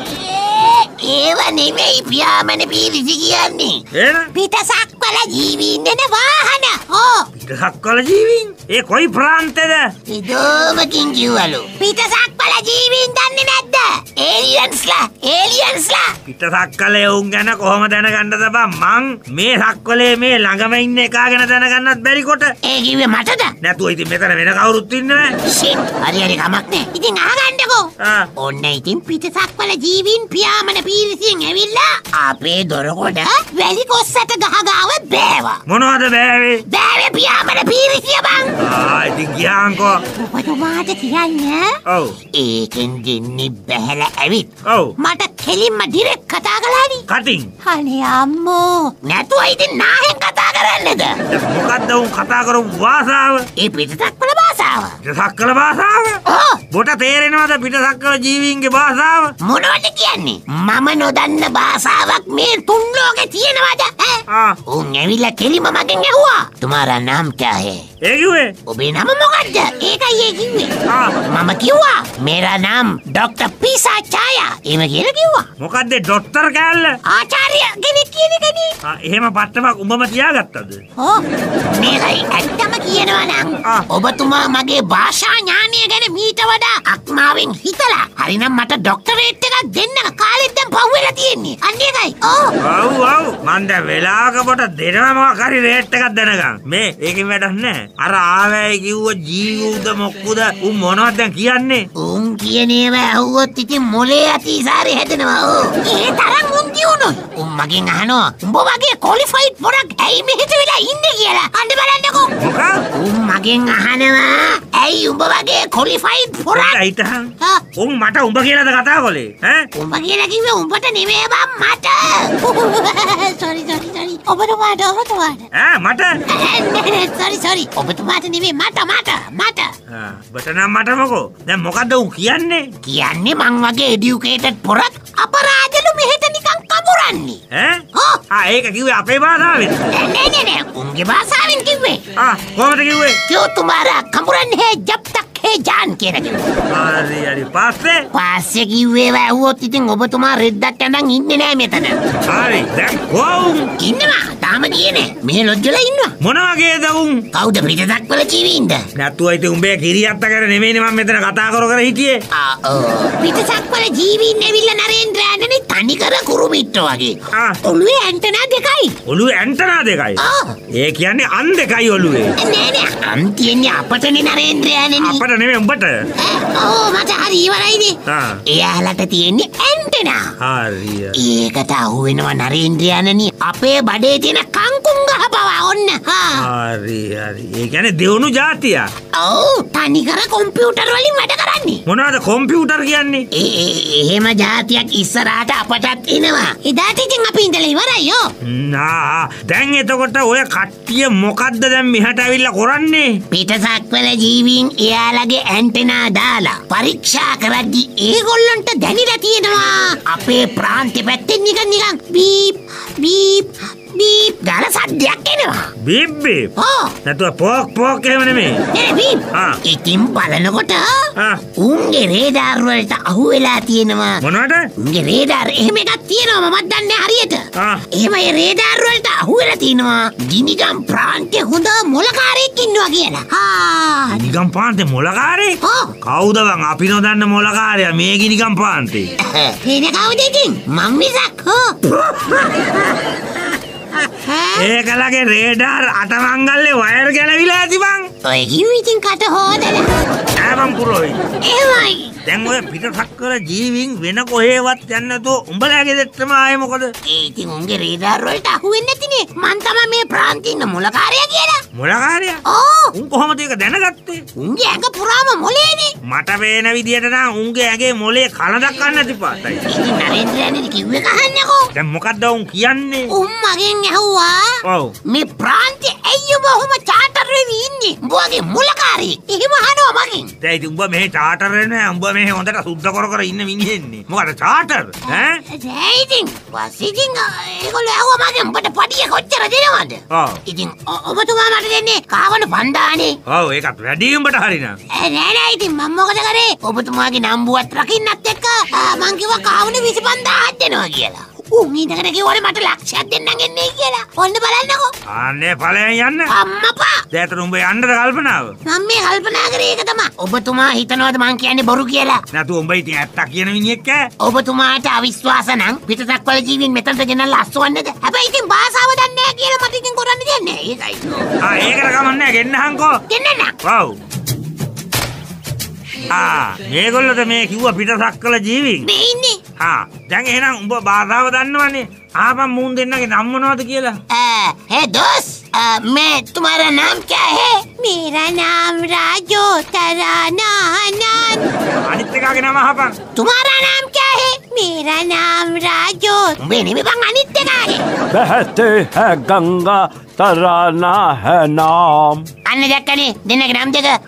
ඒව නෙමෙයි පියාඹන පීරිසි කියන්නේ. එහෙනම් පිටසක් වල ජීවීන් දෙන වාහන. ඕ පිටසක් වල ජීවීන්? ඒ කොයි ප්‍රාන්තේද? ඉදෝමකින් කිව්වලු. පිටසක් වල ජීවීන් දන්නේ නැද්ද? ඒලියන්ස්ලා ඒලියන්ස්ලා. පිටසක් කලේ උන් ගැන කොහොම දැනගන්නද බං? මං මේ සක්වලේ මේ ළඟම ඉන්න එකා ගැන දැනගන්නත් බැරි කොට. ඒ කිව්වේ මටද? නැතුව ඉතින් මෙතන වෙන කවුරුත් ඉන්නේ නැහැ. ෂිට් හරි හරි කමක් නෑ. ඉතින් අහගන්නකෝ. ආ ඔන්න ඉතින් පිටසක් වල ජීවීන් පියාඹන පීරිසියෙන් ඇවිල්ලා අපේ දොරකොට වැලි කොස්සට ගහ ගාව බෑවා. මොනවද බෑවේ? බෑවේ පියාඹන පීරිසිය බං. ආ ඉතින් ගියාන්කෝ. ඔබතුමාට කියන්නේ? ඔව්. ඒකෙන් දෙන්නේ බැහැලා ඇවිත්. ඔව්. මට කෙලින්ම ඩිරෙක්ට් කතා කළානි. කටින්. අනේ අම්මෝ. නැතුව ඉතින් නාහෙන් කතා කරන්නද? මොකද්ද උන් කතා කරපු භාෂාව? ඒ පිටසක්වල භාෂාව. පිටසක්වල භාෂාව? ඔව්. බොට තේරෙනවද පිටසක්වල ජීවීන්ගේ භාෂාව? මොනවද කියන්නේ? මම නොදන්න භාෂාවක් මේ තුන් ලෝකේ තියෙනවද? ආ. උන් ඇවිල්ලා කෙලිම මගෙන් ඇහුවා. तुम्हारा नाम क्या है? ඒ කිව්වේ? ඔබේ නම මොකද්ද? ඒකයි ඒ කිව්වේ. ආ. මම කිව්වා මේරා නම් ડોක්ටර් පීසා ඡායා. එහෙම කියලා කිව්වා. මොකද්ද ડોක්ටර් කෑල්ල? ආචාර්ය කෙනෙක් කියන එකනේ. ආ එහෙම පට්ටමක් උඹම තියාගත්තද? ඔව්. මේකයි ඇත්තම කියනවා නම් ඔබතුමා මගේ භාෂා ඥානය ගැන මීට වඩා අක්මාවෙන් හිතලා හරිනම් මට ડોක්ටරේට් එකක් දෙන්න කාලෙත් දැන් පහු වෙලා තියෙන්නේ. අන්න ඒකයි. ඔව්. ඔව් ඔව්. මන් දැන් වෙලාවක පොට දෙනවා මොකක් හරි රේට් එකක් දැනගන්න. මේ ඒකෙන් වැඩක් නැහැ. අර ආවැයි කිව්ව ජීවුද මොක්කුද උන් මොනවද දැන් කියන්නේ? උන් කියන ඒවා ඇහුවොත් ඉතින් මොලේ අතිසාරේ හැදෙනවා. ඔව්. ඒ තරම් උන් කියුණොත් උන් මගෙන් අහනවා උඹ වගේ ක්වොලිෆයිඩ් පොරක් ඇයි මෙහෙට වෙලා ඉන්නේ කියලා. අන්න බලන්නකෝ. මොකක්? උන් මගෙන් අහනවා ඇයි උඹ වගේ ක්වොලිෆයිඩ් පොරක් හිටහන්. උන් මට උඹ කියලාද කතා කළේ? ඈ? උඹ කියලා කිව්වේ උඹට නෙමෙයි බං මට. Sorry sorry sorry. ඔබතුමාට ඔබතුමාට. ඈ මට? Sorry sorry. ඔබතුමාට නෙමෙයි මට මට මට. ආ බට නම් මට මොකෝ? දැන් මොකද්ද උන් කියන්නේ? කියන්නේ මං වගේ එඩියුකේටඩ් පොරක් අපරාධලු මෙහෙට නිකන් කපුරන්නේ. ඈ? ඔව්. ආ ඒක කිව්වේ අපේ භාෂාවෙන්. නෑ නෑ නෑ. උන්ගේ භාෂාවෙන් කිව්වේ. ආ කොහමද කිව්වේ? क्यों तुम्हारा कमरन है जब तक है जान කියලා කිව්වා. හරි හරි පස්සේ පස්සේ කිව්වේ වැහුවොත් ඉතින් ඔබතුමා රෙද්දක් ඇඳන් ඉන්නේ නෑ මෙතන. හරි දැන් කොවුන් ඉන්නවා තාම කියන්නේ මේ ලොජ්ජලා ඉන්නවා. මොන වගේද උන්? කවුද පිටසක් වල ජීවීන්ද? නැතුව ඉතින් උඹේ කිරියත්ත කර නෙමෙයිනේ මම මෙතන කතා කර කර හිටියේ. ආ ඔව්. පිටසක් වල ජීවීන් ඇවිල්ලා නරේන්ද්‍ර ඇඳනේ තනි කර කුරුමිට්ටෝ වගේ. ආ. ඔළුවේ ඇන්ටනා දෙකයි. ඔළුවේ ඇන්ටනා දෙකයි. ආ. ඒ කියන්නේ අන් දෙකයි ඔළුවේ. නෑ නෑ අන් තියන්නේ අපටනේ නරේන්ද්‍ර ඇඳනේ. අපට නෙමෙයි උඹට. ඕ මට හරි ඉවරයිනේ. ආ. එයාලට තියෙන්නේ ඇන්ටනා. හරි. ඒකට අහු වෙනවා නරේන්ද්‍ර ඇඳනේ අපේ බඩේ තියෙන කංකුම් ගහ බව ඔන්න. හරි හරි. ඒ කියන්නේ දෙවුණු જાතිය. ඔව් තනි කර කොම්පියුටර් වලින් වැඩ කරන්නේ. මොනවද කොම්පියුටර් කියන්නේ? ඒ එහෙම જાතියක් ඉස්සරහට අපටත් එනවා. එදාට ඉතින් අපි ඉඳලා ඉවරයි යෝ. නා දැන් එතකොට ඔය කට්ටිය මොකද්ද දැන් මෙහාට ඇවිල්ලා කරන්නේ? පිටසක් වල ජීවීන් එයාලගේ ඇන්ටනා දාලා පරීක්ෂා කරද්දි ඒගොල්ලන්ට දැනිලා තියෙනවා අපේ ප්‍රාන්තේ පැත්තෙන් නිකන් නිකන් බීප් බීප් බීප් ගාලා සද්දයක් එනවා. Beep beep. ඔව්. නැතුව පොක් පොක් එහෙම නෙමෙයි. නේ බීප්. ආ. ඉතින් බලනකොට ආ. උන්ගේ රේඩාර් වලට අහු වෙලා තියෙනවා. මොනවද? උන්ගේ රේඩාර් එහෙම එකක් තියෙනවා මමත් දන්නේ හරියට. ආ. එහෙම ඒ රේඩාර් වලට අහු වෙලා තියෙනවා ගිනිගම් ප්‍රාන්තේ හොඳ මොලකාරයෙක් ඉන්නවා කියලා. හා. ගිනිගම් පාන්තේ මොලකාරේ? ඔව්. කවුද බං අපි නොදන්න මොලකාරයා මේ ගිනිගම් පාන්තේ? එන කවුද ඉතින්? මම මිසක් හෝ. ඒකලගේ රේඩාර් අටමංගල්ලේ වයර් ගැලවිලා ඇති බං. ඔය කිව්ව ඉතින් කට හොදලා. ඈ බං පුරෝයි. එවයි. දැන් ඔය පිටසක්කර ජීවීන් වෙන කොහෙවත් යන්නේ නැතුව උඹලාගේ දෙට්ටම ආයේ මොකද? ඒ ඉතින් උන්ගේ රේඩාර් වලට අහු වෙන්නේ නැතිනේ. මං තමයි මේ ප්‍රාන්තේ ඉන්න මොලකාරයා කියලා. මොලකාරයා? ඕ. උන් කොහොමද ඒක දැනගත්තේ? උන්ගේ ඇඟ පුරාම මොලේනේ. මට පේන විදියට නම් උන්ගේ ඇඟේ මොලේ කලදක් ගන්න නැති පාටයි. ඉතින් නරේන්ද්‍රයන්ට කිව්වේ කහන්නකෝ. දැන් මොකද්ද උන් කියන්නේ? උන් මගෙන් ඇහුවා. ඔව්. මේ ප්‍රාන්තේ ඇයි ඔබ ඔහොම චාටර් වෙවි ඉන්නේ? උඹගේ මොලකාරයෙක්. එහෙම අහනවා මගෙන්. දැන් ඉතින් උඹ මෙහෙ චාටර් වෙන්නේ උඹ මෙහෙ හොඳට සුද්ධ කර කර ඉන්න මිනිහෙන්නේ. මොකද චාටර්? ඈ? ඒ ඉතින් පස්සේ ඉතින් ඒගොල්ලෝ ඇහුවා මගෙන් උඹට පඩිය කොච්චර දෙනවද? ඔව්. ඉතින් ඔබතුමා මට දෙන්නේ කාවන පන්දානේ. ඔව් ඒකත් වැඩි උඹට හරිනම්. නෑ නෑ ඉතින් මම මොකද කරේ? ඔබතුමාගේ නම්බුවත් රකින්නත් එක්ක මං කිව්වා කාවන විසි පන්දාහක් දෙනවා කියලා. උන් ඉඳගෙන කිව්වනේ මට ලක්ෂයක් දෙන්නම් එන්නේ කියලා. ඔන්න බලන්නකෝ. අනේ ඵලයන් යන්න. අම්මපා. දැන් උඹ යන්නද කල්පනාව? මම මේ කල්පනා කරේ ඒක තමයි. ඔබතුමා හිතනවද මං කියන්නේ බොරු කියලා? නැතු උඹ ඉතින් ඇත්තක් කියන මිනිහෙක් ඈ. ඔබතුමාට අවිශ්වාස නම් පිටසක් වල ජීවීන් මෙතනට ගෙනල්ලා අස්සවන්නද? හැබැයි ඉතින් භාෂාව දන්නේ නැහැ කියලා මට ඉතින් කරන්න දෙයක් නැහැ. ඒකයි. ආ ඒකට කමන්නේ ගෙන්නහන්කෝ. ගෙන්නන්න. ඔව්. ආ මේගොල්ලෝද මේ කිව්ව පිටසක් කළ ජීවීන්? මේ ඉන්නේ. හා දැන් එහෙනම් උඹ භාෂාව දන්නවනේ. ආපන් මූන් දෙන්නගේ නම මොනවද කියලා? है दोस्त मैं तुम्हारा नाम क्या है? मेरा नाम राजू तराना आनंद। අනිත් එකාගේ නම අහපන්. तुम्हारा नाम क्या है? मेरा नाम राजू। मैंने भी बंग अनित का है। बहते हैं गंगा तराना है नाम। अन्य जक्कने दिन के नाम जगह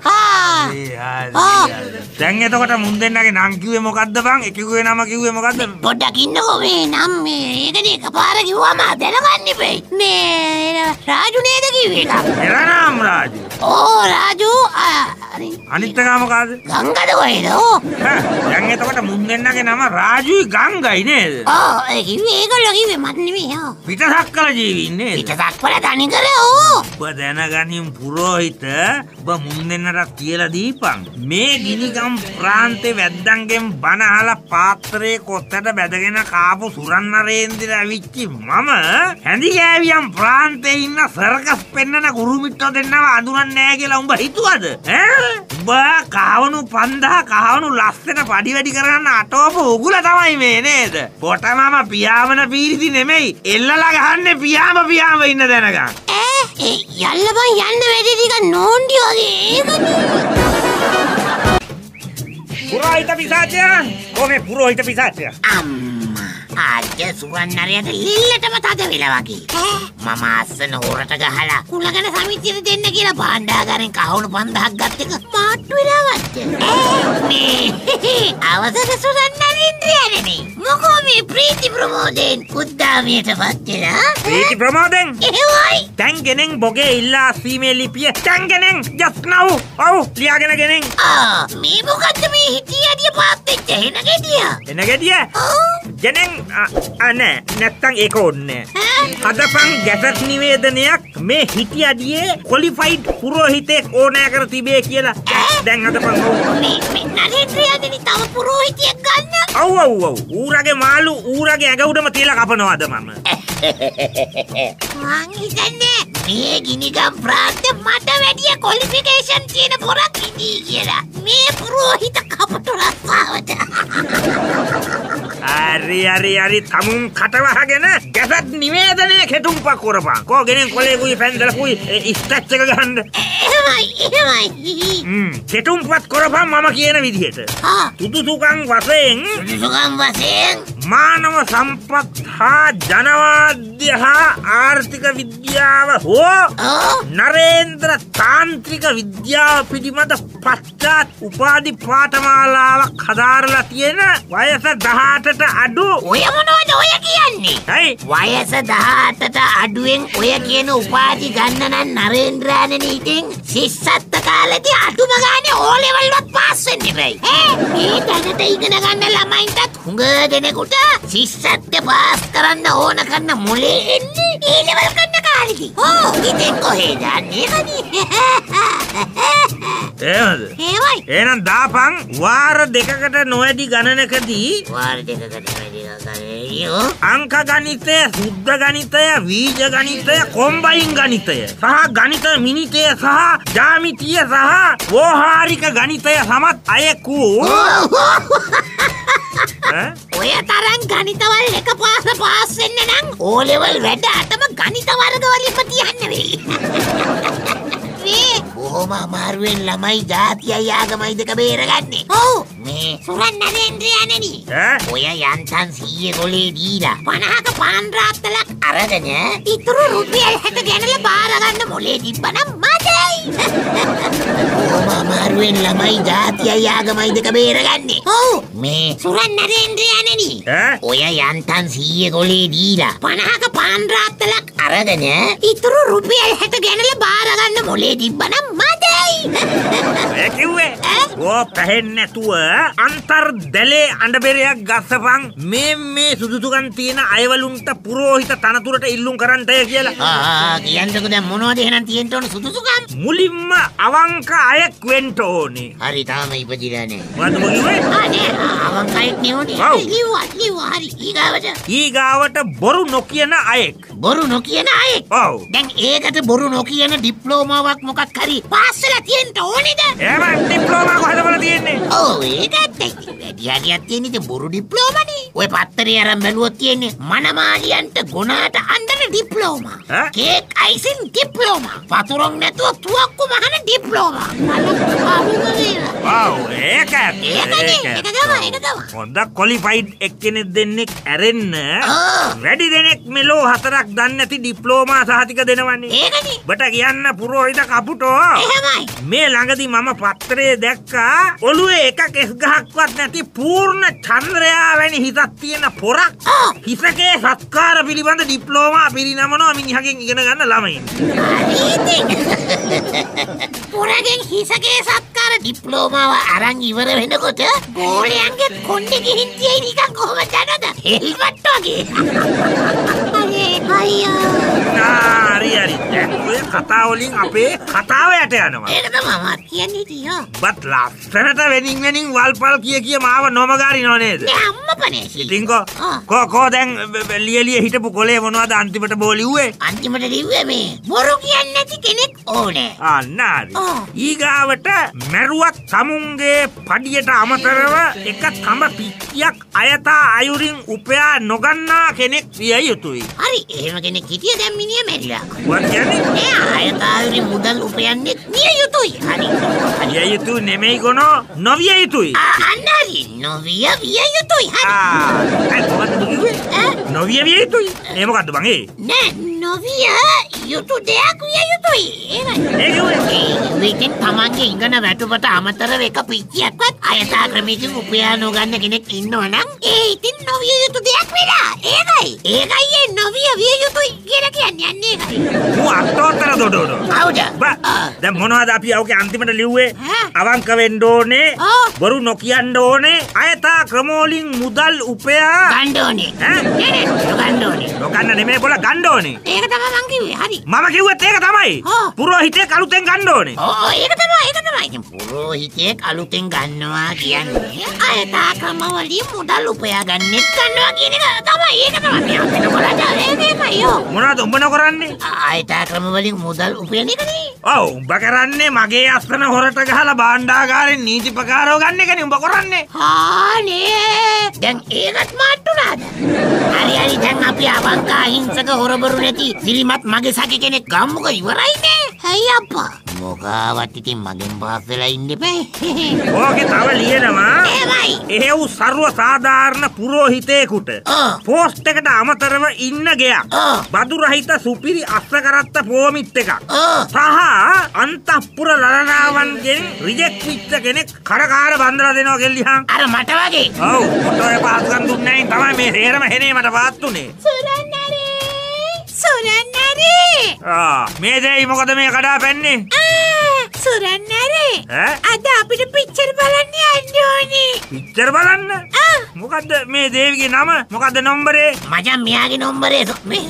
දැන් එතකොට මුන් දෙන්නගේ නම් කිව්වේ මොකද්ද බං? එකෙකුගේ නම කිව්වේ මොකද්ද? පොඩ්ඩක් ඉන්නකෝ මේ නම් මේ ඒකනේ එකපාර කිව්වම දැනගන්න ඉපෙයි. මේ රාජු නේද කිව්වේ එක? එලා නම් රාජු. ඕ රාජු අනිත් එක මොකද්ද? ගංගාද කොහෙද? දැන් එතකොට මුන් දෙන්නගේ නම රාජුයි ගංගයි නේද? ඔව් ඒ කිව්වේ ඒගොල්ලෝ කිව්වේ මට නෙමෙයි. ඔව් පිටසක්කල ජීවීන් නේද? පිටසක්කල තනි කරේ ඕ. ඔබ දැනගනින් පුරෝහිත ඔබ මුන් දෙන්නට කියලා දීපන්. මේ ගිනිගම් ප්‍රාන්තේ වැද්දන්ගෙන් බණ අහලා පාත්‍රයේ කොත්තට බැදගෙන කාපු සුරන්නරේන්දිර ඇවිච්චි මම හැඳි ගෑවියන් ප්‍රාන්තේ ඉන්න සර්කස් පෙන්නන ගුරුමිට්ටෝ දෙන්නව අඳුරන්නේ නැහැ කියලා උඹ හිතුවද? ඈ උඹ කහවණු පන්දා කහවණු ලස්සන පඩි වැඩි කරන්න අටවපු උගුල තමයි මේ නේද? පොට මම පියාඹන පීරිති නෙමෙයි එල්ලලා ගහන්නේ පියාඹ පියාඹ ඉන්න දැනගන්න. ඈ ඒ යල්ල බං යන්න වැඩි ටික නෝන්ඩි වගේ ඒකනේ. පුරෝහිත පිසාචයා කොහේ පුරෝහිත පිසාචයා අම්මා ආජ්‍ය සුවන්නරියට ලිල්ලටම තද වෙලා වගේ මම අස්සන හොරට ගහලා කුලගෙන සමිතියට දෙන්න කියලා භාණ්ඩාගාරෙන් කහවණු පන්දහක් ගත්ත එක මාට්ටු වෙලා වත්තේ මේ අවසර සුවන්නරින්ද්‍රයනේ මොකෝ මේ ප්‍රීති ප්‍රමෝදෙන් උද්දාමියට පත් වෙලා ප්‍රීති ප්‍රමෝදෙන් එහෙවයි දැන් ගෙනෙන් බොගේ ඉල්ලා සීමේ ලිපිය දැන් ගෙනෙන් just now ඔව් ලියාගෙන ගෙනෙන් ආ මේ මොකද්ද මේ හිටියදී පාත් වෙච්ච එන ගෙඩිය එන ගෙඩිය ගෙනෙන් අනේ නැත්තම් ඒක ඕනේ අදපන් ගැසට් නිවේදනයක් මේ හිටියදී ක්වොලිෆයිඩ් පුරෝහිතෙක් ඕනෑ කර තිබේ කියලා දැන් අදපන් මේ මේ නරේන්ද්‍රයදනි තව පුරෝහිතෙක් ගන්න ඔව් ඔව් ඔව් ඌරගේ මාළු ඌරගේ ඇඟ උඩම තියලා කපනවාද මම මං හිතන්නේ මේ ගිනිගම් ප්‍රාන්තේ මට වැඩිය ක්වොලිෆිකේෂන් තියෙන පොරක් ඉදී කියලා මේ පුරෝහිත කපටු රස්සාවට හරි හරි හරි තමුන් කටවහගෙන ගැසට් නිවේදනයේ කෙටුම්පක් කරපන් කෝ ගෙනෙන් කොලේකුයි පැන්දලකුයි ස්ටැච් එක ගහන්න එහෙමයි එහෙමයි හ්ම් කෙටුම්පත් කරපන් මම කියන විදිහට ආ සුදුසුකම් වශයෙන් සුදුසුකම් වශයෙන් මානව සම්පත් හා ජනවාද්‍ය හා ආර්ථික විද්‍යාව හෝ නරේන්ද්‍ර තාන්ත්‍රික විද්‍යාව පිළිබඳ පශ්චාත් උපාධි පාඨමාලාවක් හදාරලා තියෙන වයස දහඅටට අඩු ඔය මොනවද ඔය කියන්නේ? හයි වයස දහඅටට අඩුවෙන් ඔය කියන උපාධි ගන්න නම් නරේන්ද්‍රාණන් ඉතින් ශිෂ්‍යත්ව කාලේදී අඩුම ගානේ ඕ ලෙවල් වත් පාස් වෙන්න බෑ. ඈ මේ දැනට ඉගෙන ගන්න ළමයින්ටත් හුඟ දෙනෙකුට ශිෂ්‍යත්ව පාස් කරන්න ඕන කරන මොලේ එන්නේ ඒ ලෙවල් කරන කාලෙදී. ඕ ඉතින් කොහෙද යන්නේ කනි? එහෙමද? ඒවයි. එහෙනම් දාපන් වාර දෙකකට නොවැඩි ගණනකදී වාර දෙකකට වැඩි ගණනයෝ අංක ගණිතය, සුද්ධ ගණිතය, වීජ ගණිතය, කොම්බයින් ගණිතය සහ ගණිත මිනිතය සහ ජ්‍යාමිතිය සහ වෝහාරික ගණිතය සමත් අයෙකු ඔය තරම් ගණිතවල එක පාස පාස් වෙන්න නම් ඕ ලෙවල් වැඩ අටම ගණිත වර්ග වලින්ම තියන්න වෙයි. මේ බොහොම අමාරුවෙන් ළමයි ජාතියයි ආගමයි දෙක බේරගන්නේ. ඔව් මේ සුරන් නරේන්ද්‍රයන්නි. ඔය යන්තම් සීයේ ගොලේ දීලා පනහක පාන් රාත්තලක් අරගෙන ඉතුරු රුපියල් හැට ගැනලා බාර ගන්න මොලේ තිබ්බනම් මදයි. බොහොම අමාරුවෙන් ළමයි ජාතියයි ආගමයි දෙක බේරගන්නේ. ඔව් මේ සුරන් නරේන්ද්‍රයන්නි. ඔය යන්තම් සීයේ ගොලේ දීලා පනහක පාන් රාත්තලක් අරගෙන ඉතුරු රුපියල් හැට ගැනලා බාර ගන්න මොලේ තිබ්බනම් මදයි. ඒ කිව්වේ ඕ පැහෙන්නේ නැතුව අන්තර් දැලේ අඬබෙරයක් ගස්සපන් මේ මේ සුදුසුකම් තියෙන අයවලුන්ට පුරෝහිත තනතුරට ඉල්ලුම් කරන්නටය කියලා. ආ කියන්නකෝ දැන් මොනවද එහෙනම් තියෙන්න ඕන සුදුසුකම්? මුලින්ම අවංක අයෙක් වෙන්න ඕනේ. හරි තාම ඉපදිලා නෑ. මොකද කිව්වේ? අනේ අවංක අයෙක් නෙවෙයි. කිව්වා කිව්වා හරි ඊගාවට. ඊගාවට බොරු නොකියන අයෙක්. බොරු නොකියන අයෙක්. ඔව්. දැන් ඒකට බොරු නොකියන ඩිප්ලෝමාවක් මොකක් හරි පාස් වෙලා තියෙන්න ඕනේද? එහෙම ඩිප්ලෝමා කොහෙද වල තියෙන්නේ? ඔව් ඒකත් වැඩි හරියක් තියෙන ඉතින් බොරු ඩිප්ලෝමානේ. ඔය පත්තරේ අරන් බැලුවොත් තියෙන්නේ මනමාලියන්ට ගුණාට අන්දන ඩිප්ලෝමා. Cake icing diploma. වතුරක් නැතුව තුවක්කු මහන ඩිප්ලෝමා. වව් ඒක ඒකනේ ඒක තමයි ඒක තමයි. හොඳ ක්වොලිෆයිඩ් එක්කෙනෙක් දෙන්නෙක් ඇරෙන්න වැඩි දෙනෙක් මෙලෝ හතරක් දන්නේ නැති ඩිප්ලෝමා සහතික දෙනවන්නේ. ඒකනේ. බට කියන්න පුරෝහිත කපුටෝ. එහෙමයි. මේ ළඟදී මම පත්තරේ දැක්කා ඔළුවේ එකක් එස් ගහක්වත් නැති පූර්ණ චන්ද්‍රයා වැනි හිතක් තියෙන පොරක් හිසකේ සත්කාර පිළිබඳ ඩිප්ලෝමා පිරිනමනවා මිනිහගෙන් ඉගෙන ගන්න ළමයින්. පොරගෙන් හිසකේ සත්කාර ඩිප්ලෝමාව අරන් ඉවර වෙනකොට ගෝලයන්ගේ කොණ්ඩේ ගිහින් තියෙයි නිකන් කොහොමද දන්නද? හෙල්මට් වගේ. අනේ අයියෝ. හරි හරි දැන් ඔය කතා වලින් අපේ කතාව යට යනවා. ඒක තමයි මම කියන්නේ තියෝ. බත් ලස්සනට වෙනින් වෙනින් වල්පල් කිය කිය මාව නොමගාරිනව නේද? නෑ අම්මපනේ. ඉතින් කො කො කො දැන් ලියලිය හිටපු කොලේ මොනවද අන්තිමට බෝ ලිව්වේ? අන්තිමට ලිව්වේ මේ බොරු කියන්නේ නැති කෙනෙක් ඕනේ. අන්න හරි. ඊගාවට මැරුවත් සමුන්ගේ පඩියට අමතරව එක කම පිටියක් අයතා අයුරින් උපයා නොගන්නා කෙනෙක් විය යුතුයි. හරි එහෙම කෙනෙක් හිටිය දැන් මිනිහ මැරිලා. මොකද කියන්නේ? ඒ අයතා අයුරින් මුදල් උපයන්නේ විය යුතුයි. හරි. විය යුතුයි නෙමෙයි ගොනෝ නොවිය යුතුයි. අන්න හරි. නොවිය විය යුතුයි. හරි. ආ ඒ මොකද්ද කිව්වේ? නොවිය විය යුතුයි. ඒ මොකද්ද බං ඒ? නෑ නොවිය යුතු දෙයක් විය යුතුයි. ඒකයි. ඒ කිව්වේ විකින් තමන්ගේ ඉංගන වැටුපට අමතරව එක පිච්චියක්වත් අයථා ක්‍රමයකින් උපයා නොගන්න කෙනෙක් ඉන්නවනම් ඒ ඉතින් නොවිය යුතු දෙයක් වෙලා. ඒකයි. ඒකයි ඒ නොවිය විය යුතුයි කියලා කියන්නේ. යන්නේ ඒකයි. මු අට්ටෝතර දොඩෝඩෝ. කවුද? බා දැන් මොනවද අපි අවගේ අන්තිමට ලිව්වේ? අවංක වෙන්න ඕනේ. බොරු නොකියන්න ඕනේ. අයථා ක්‍රමවලින් මුදල් උපයා ගන්න ඕනේ. ඈ නෑ නෑ ගන්න ඕනේ. නොගන්න නෙමෙයි බොල ගන්න ඕනේ. ඒක තමයි මං කිව්වේ. හරි. මම කිව්වත් ඒක තමයි. පුරෝහිතේ කලුතෙන් ගන්න ඕනේ. ඕ ඒක තමයි ඒක තමයි. ඉතින් පුරෝහිතේ කලුතෙන් ගන්නවා කියන්නේ අයථා ක්‍රමවලින් මුදල් උපයා ගන්නෙත් ගන්නවා කියන එක තමයි. ඒක තමයි. මේ අපිට බලන්න ඒකමයි යෝ. මොනවද උඹ නොකරන්නේ? අයථා ක්‍රමවලින් මුදල් උපයන එකනේ. ඔව් උඹ කරන්නේ මගේ අස්තන හොරට ගහලා භාණ්ඩාගාරෙන් නීති ප්‍රකාරව ගන්න එකනේ උඹ කරන්නේ. හානේ. දැන් ඒකත් මාට්ටුනාද? හරි හරි දැන් අපි අවංක අහිංසක හොරබරු නැති සිරිමත් මගේ සකි කෙනෙක් ගම්මුක ඉවරයිනේ. හයි අප්පා. මොකාවත් ඉතින් මගෙන් පහස් වෙලා ඉන්න එපා. ඕකේ තව ලියනවා. එහෙමයි. එහෙව් සර්ව සාධාරණ පුරෝහිතේකට පෝස්ට් එකට අමතරව ඉන්න ගයක්. බදු රහිත සුපිරි අස්ස කරත්ත පෝමිත් එකක්. සහ අන්තఃපුර ලලනාවන්ගෙන් රිජෙක්ට් වෙච්ච කෙනෙක් කරකාර බන්දලා දෙනවා කෙල්ලිහන්. අර මට වගේ. ඔව් ඔතේ පාස්කම් දුන්නේ නැයින් තමයි මේ හේරම හෙනේ මට පාත්තුනේ. සුරන්නරේ. සුරන්නරේ. ආ මේ දෙයි මොකද මේ කඩා පැන්නේ? සුරන්නරේ. ඈ අද අපිට පිච්චර් බලන්න යන්න ඕනේ. පිච්චර් බලන්න? මොකද්ද මේ දේවිගේ නම? මොකද්ද නම්බරේ? මචං මෙයාගේ නම්බරේ මේ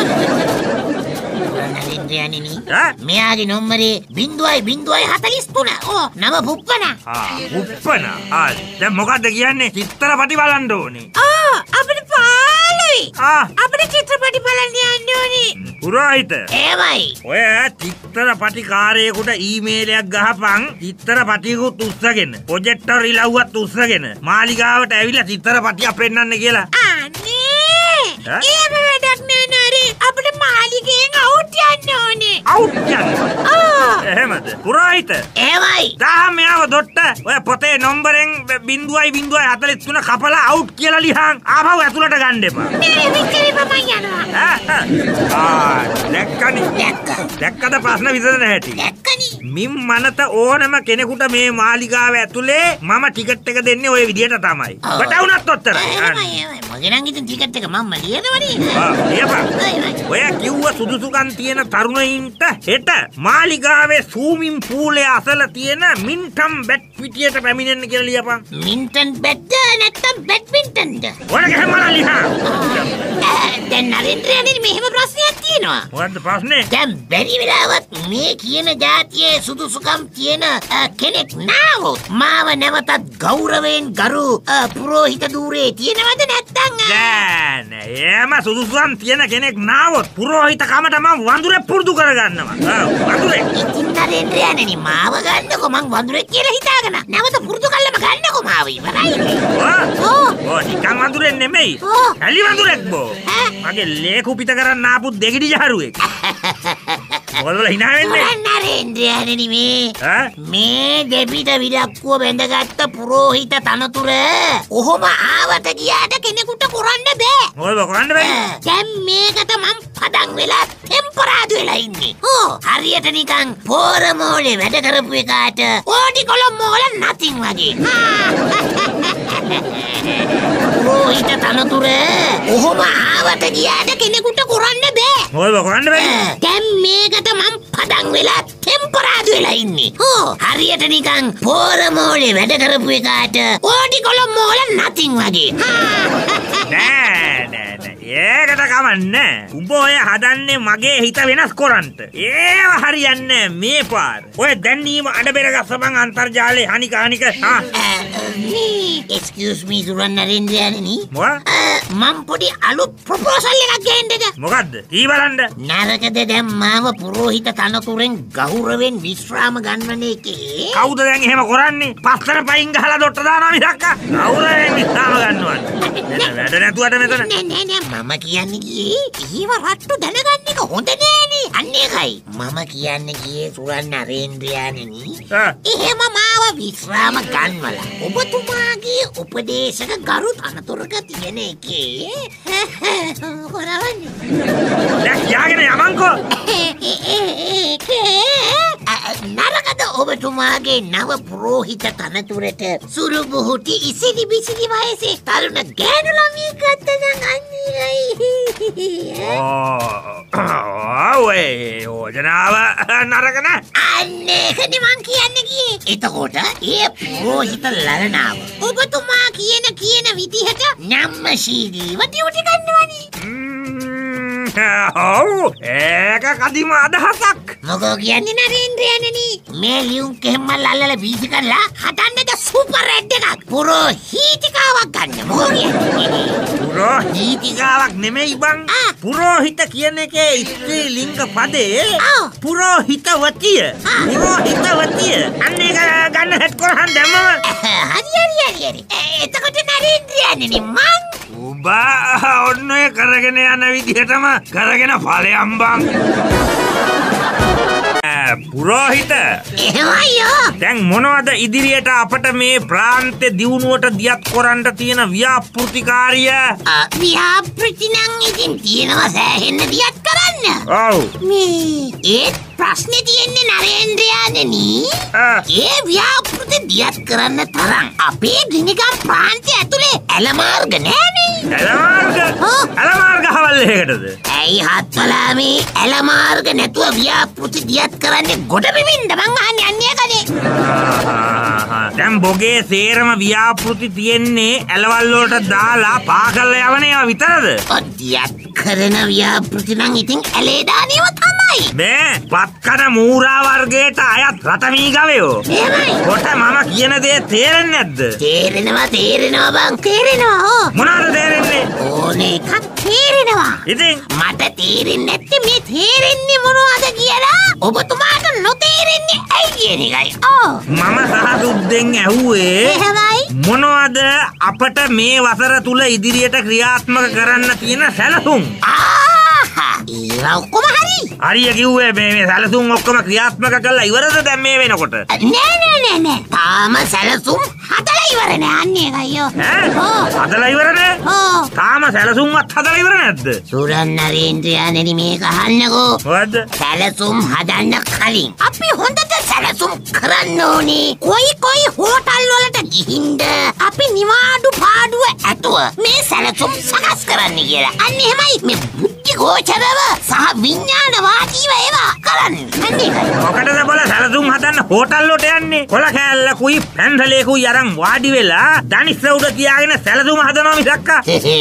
නරින්ද්‍රයනි. මෙයාගේ නම්බරේ බිංදුවයි බිංදුවයි හතළිස් තුන. ඕ නම පුප්පන. ආ පුප්පන. ආ දැන් මොකද්ද කියන්නේ? චිත්‍රපටි බලන්න ඕනේ. ආ අපිට පාළුයි. ආ අපිට චිත්‍රපටි බලන්න යන්න ඕනේ. පුරෝහිත. ඒවයි. ඔය චිත්‍රපටිකාරයෙකුට ඊමේලයක් ගහපන් චිත්‍රපටියකුත් උස්සගෙන ප්‍රොජෙක්ටර් ඉලව්වත් උස්සගෙන මාලිගාවට ඇවිල්ලා චිත්‍රපටියක් පෙන්වන්න කියලා. අනේ එහෙම වැඩක් නෑ නරේ. අපිට මාලිගයෙන් අවුට් යන්න ඕනේ. අවුට් යන්න? ආ එහෙමද? පුරෝහිත. ඒවයි. දාහම යාව දොට්ට ඔය පොතේ නම්බරෙන් බිංදුවයි බිංදුවයි හතළිස් තුන කපලා අවුට් කියලා ලියහන්. ආපහු ඇතුළට ගන්න එපා. නෑ විතරේ මම යනවා. ආ දැක්කනි. දැක්ක. දැක්කද ප්‍රශ්න විසඳන හැටි? දැක්කනි. මින් මනත ඕනම කෙනෙකුට මේ මාලිගාව ඇතුලේ මම ටිකට් එක දෙන්නේ ওই විදියට තමයි. වටවුනත් ඔච්චරයි. එහෙමයි එහෙමයි. මගේ නම් ඉතින් ටිකට් එක මම ලියනවනේ. ආ ලියපන්. ඔය කිව්ව සුදුසුකම් තියෙන තරුණයින්ට හෙට මාලිගාවේ සූමින් පූලේ අසල තියෙන මින්ටම් බැට් පිටියට පැමිණෙන්න කියලා ලියපන්. මින්ටන් බැට් නැත්තම් බැඩ්මින්ටන්ද? ඔය ගහමන ලියහන්. දැන් නරේන්ද්‍රයන්ට මෙහෙම ප්‍රශ්නයක් තියෙනවා. මොකද්ද ප්‍රශ්නේ? දැන් බැරි වෙලාවත් මේ කියන જાතියේ සුදුසුකම් තියෙන කෙනෙක් නාවොත් මාව නැවතත් ගෞරවයෙන් ගරු පුරෝහිත ධූරේ තියෙනවද නැත්තම් දැන් එහෙම සුදුසුකම් තියෙන කෙනෙක් නාවොත් පුරෝහිත කමට මම වඳුරේ පුරුදු කරගන්නවා. වඳුරේ. ඉතින් නරේන්ද්‍රයන්නි මාව ගන්නකො මං වඳුරෙක් කියලා හිතාගෙන නැවත පුරුදු කළම බලන්නකො මාව ඉවරයි. ඕ ඕ නිකන් වඳුරෙන් නෙමෙයි. ඇලි වඳුරෙක් බෝ. මගේ ලේ කුපිත කරන්න ආපු දෙගිඩි ජහරුවෙක්. මොකද හිනා වෙන්නේ? නරේන්ද්‍රයානනි මේ මේ දෙපිට විලක්කුව බැඳගත්ත පුරෝහිත තනතුර ඔහොම ආවට ගියාට කෙනෙකුට කරන්න බෑ. මොකද කරන්න බෑ? දැන් මේකට මම පදන් වෙලා ටෙම්පරාදු වෙලා ඉන්නේ. ඕ හරියට නිකන් පෝරමෝලේ වැඩ කරපු එකාට ඕටි කොළඹ nothing වගේ. පුරෝහිත තනතුර ඔහොම ආවට ගියාට කෙනෙකුට කරන්න බෑ. මොකද කරන්න බෑ? දැන් මේකට මම පදන් වෙලා ටෙම්පරාදු වෙලා ඉන්නේ. ඕ හරියට නිකන් පෝරමෝලේ වැඩ කරපු එකාට ඕටි කොළඹ nothing වගේ. නෑ නෑ නෑ ඒකට කමන්නේ. උඹ ඔය හදන්නේ මගේ හිත වෙනස් කරන්නට. ඒව හරියන්නේ මේ පාර. ඔය දැන්නීම අඩබෙර ගස්සපන් අන්තර්ජාලේ හනික හනික. හා excuse me සුරන් නරේන්ද්‍රයානනි. මොකක්? මම පොඩි අලුත් ප්‍රොපෝසල් එකක් ගේන්නද? මොකද්ද? කී බලන්න. නරකද දැන් මාව පුරෝහිත තනතුරෙන් ගෞරවෙන් විශ්‍රාම ගන්නන එකේ. කවුද දැන් එහෙම කරන්නේ? පස්සට පයින් ගහලා දොට්ට දානවා මිසක් ගෞරවයෙන් විශ්‍රාම ගන්නවද? වැඩ නැතුවට මෙතන. නෑ නෑ නෑ මම කියන්නේ ගියේ ඊව රට්ටු දැනගන්න එක හොඳ නෑනේ. අන්න ඒකයි. මම කියන්නේ ගියේ සුරන් නරේන්ද්‍රයානනි. එහෙම මාව විශ්‍රාම ගන්නවලා ඔබතුමාගේ උපදේශක ගරු තනතුරක තියෙන එකේ හොරවන්නේ. දැන් යාගෙන යමන්කෝ. නරකද ඔබතුමාගේ නව පුරෝහිත තනතුරට සුරු බුහුටි ඉසිලි බිසිලි වයසේ තරුණ ගෑනු ළමයෙක් ගත්ත නම් අන්නේ. ඔය යෝජනාව නරක නෑ. අන්න ඒකනේ මං කියන්නේ ගියේ. එතකොට ඒ පුරෝහිත ලලනාව ඔබතුමා කියන කියන විදිහට නම්මශීලීව ඩියුටි ගන්නවනේ. ඔව් ඒක කදිම අදහසක්. මොකෝ කියන්නේ නරේන්ද්‍රයානනි? මේ ලියුම් කෙම්ම ලල්ලල බීසි කරලා හදන්නද සුපර් රෙඩ් එකක් පුරෝහිතිකාවක් ගන්න. මොකෝ කියන්නේ? පුරෝහිතිකාවක් නෙමෙයි බං. පුරෝහිත කියන එකේ ස්ත්‍රී ලිංග පදේ පුරෝහිතවතිය. පුරෝහිතවතිය. අන්න ඒක ගන්න හෙට් කරහන් දැම්මම. හරි හරි හරි හරි. එතකොට නරේන්ද්‍රයානනි මං ඔබ ඔන්න ඔය කරගෙන යන විදිහටම කරගෙන ඵලයන් බං. පුරෝහිත එහෙමයෝ. දැන් මොනවද ඉදිරියට අපට මේ ප්‍රාන්තේ දියුණුවට දියත් කරන්න තියෙන ව්‍යාපෘතිකාරිය? ව්‍යාපෘති නම් ඉතින් තියෙනවා සෑහෙන්න දියත් කරන්න. ඔව්. මේ ඒ ප්‍රශ්නේ තියෙන්නේ නරේන්ද්‍රයානනි. ඒ ව්‍යාපෘති දියත් කරන්න තරම් අපේ ගිනිගම් ප්‍රාන්තය ඇතුලේ ඇලමාර්ග නෑනේ. ඇලමාර්ග? ඇලමාර්ග හවල් එකටද? ඇයි හත්වලා මේ ඇලමාර්ග නැතුව ව්‍යාපෘති දියත් කරන්නේ ගොඩ බිමින්ද මං අහන්නේ අන්නේ කනේ. දැන් බොගේ සේරම ව්‍යාපෘති තියෙන්නේ ඇලවල් වලට දාලා පාකල්ල යවන ඒවා විතරද? දියත් කරන ව්‍යාපෘති නම් ඉතින් ඇලේ දානේව තමයි. බෑ පත්කන මූරා වර්ගයට අයත් රතමී ගවයෝ. එහෙමයි. කොට මම කියන දේ තේරෙන්නේ නැද්ද? තේරෙනවා තේරෙනවා බං තේරෙනවා. මොනවද තේරෙන්නේ? ඕනේ එකක් තේරෙනවා. ඉතින් මට තේරෙන්නේ නැත්තේ මේ තේරෙන්නේ මොනවද කියලා ඔබතුමාට නොතේරෙන්නේ ඇයි කියන එකයි. ඔව්. මම සහසුද්දෙන් ඇහුවේ එහෙමයි. මොනවද අපට මේ වසර තුල ඉදිරියට ක්‍රියාත්මක කරන්න තියෙන සැලසුම්? ආහා. ඒවා ඔක්කොම හරි. හරිය කිව්වේ මේ මේ සැලසුම් ඔක්කොම ක්‍රියාත්මක කරලා ඉවරද දැන් මේ වෙනකොට? නෑ නෑ නෑ නෑ. තාම සැලසුම් හදලා ඉවර නෑ අන්නේ එකයි. ඈ? හදලා ඉවර නෑ? ඔව්. තාම සැලසුම්වත් හදලා ඉවර නැද්ද? සුරන් නරේන්ද්‍රයානනි මේක අහන්නකෝ. මොකද්ද? සැලසුම් හදන්න කලින් අපි හොඳට සැලසුම් කරන්න ඕනේ. කොයි කොයි හෝටල් වලට ගිහින්ද අපි නිවාඩු පාඩුව ඇතුව මේ සැලසුම් සකස් කරන්න කියලා. අන්න එහෙමයි මේ බුද්ධි ගෝචරව සහ විඥානවාදීව ඒවා කරන්න. අන්න ඒකයි. මොකටද බල සැලසුම් හදන්න හෝටල් වලට යන්නේ? කොල කෑල්ලකුයි පැන්සලේකුයි අරන් වාඩි වෙලා දනිස්ස උඩ තියාගෙන සැලසුම හදනවා මිසක්ක.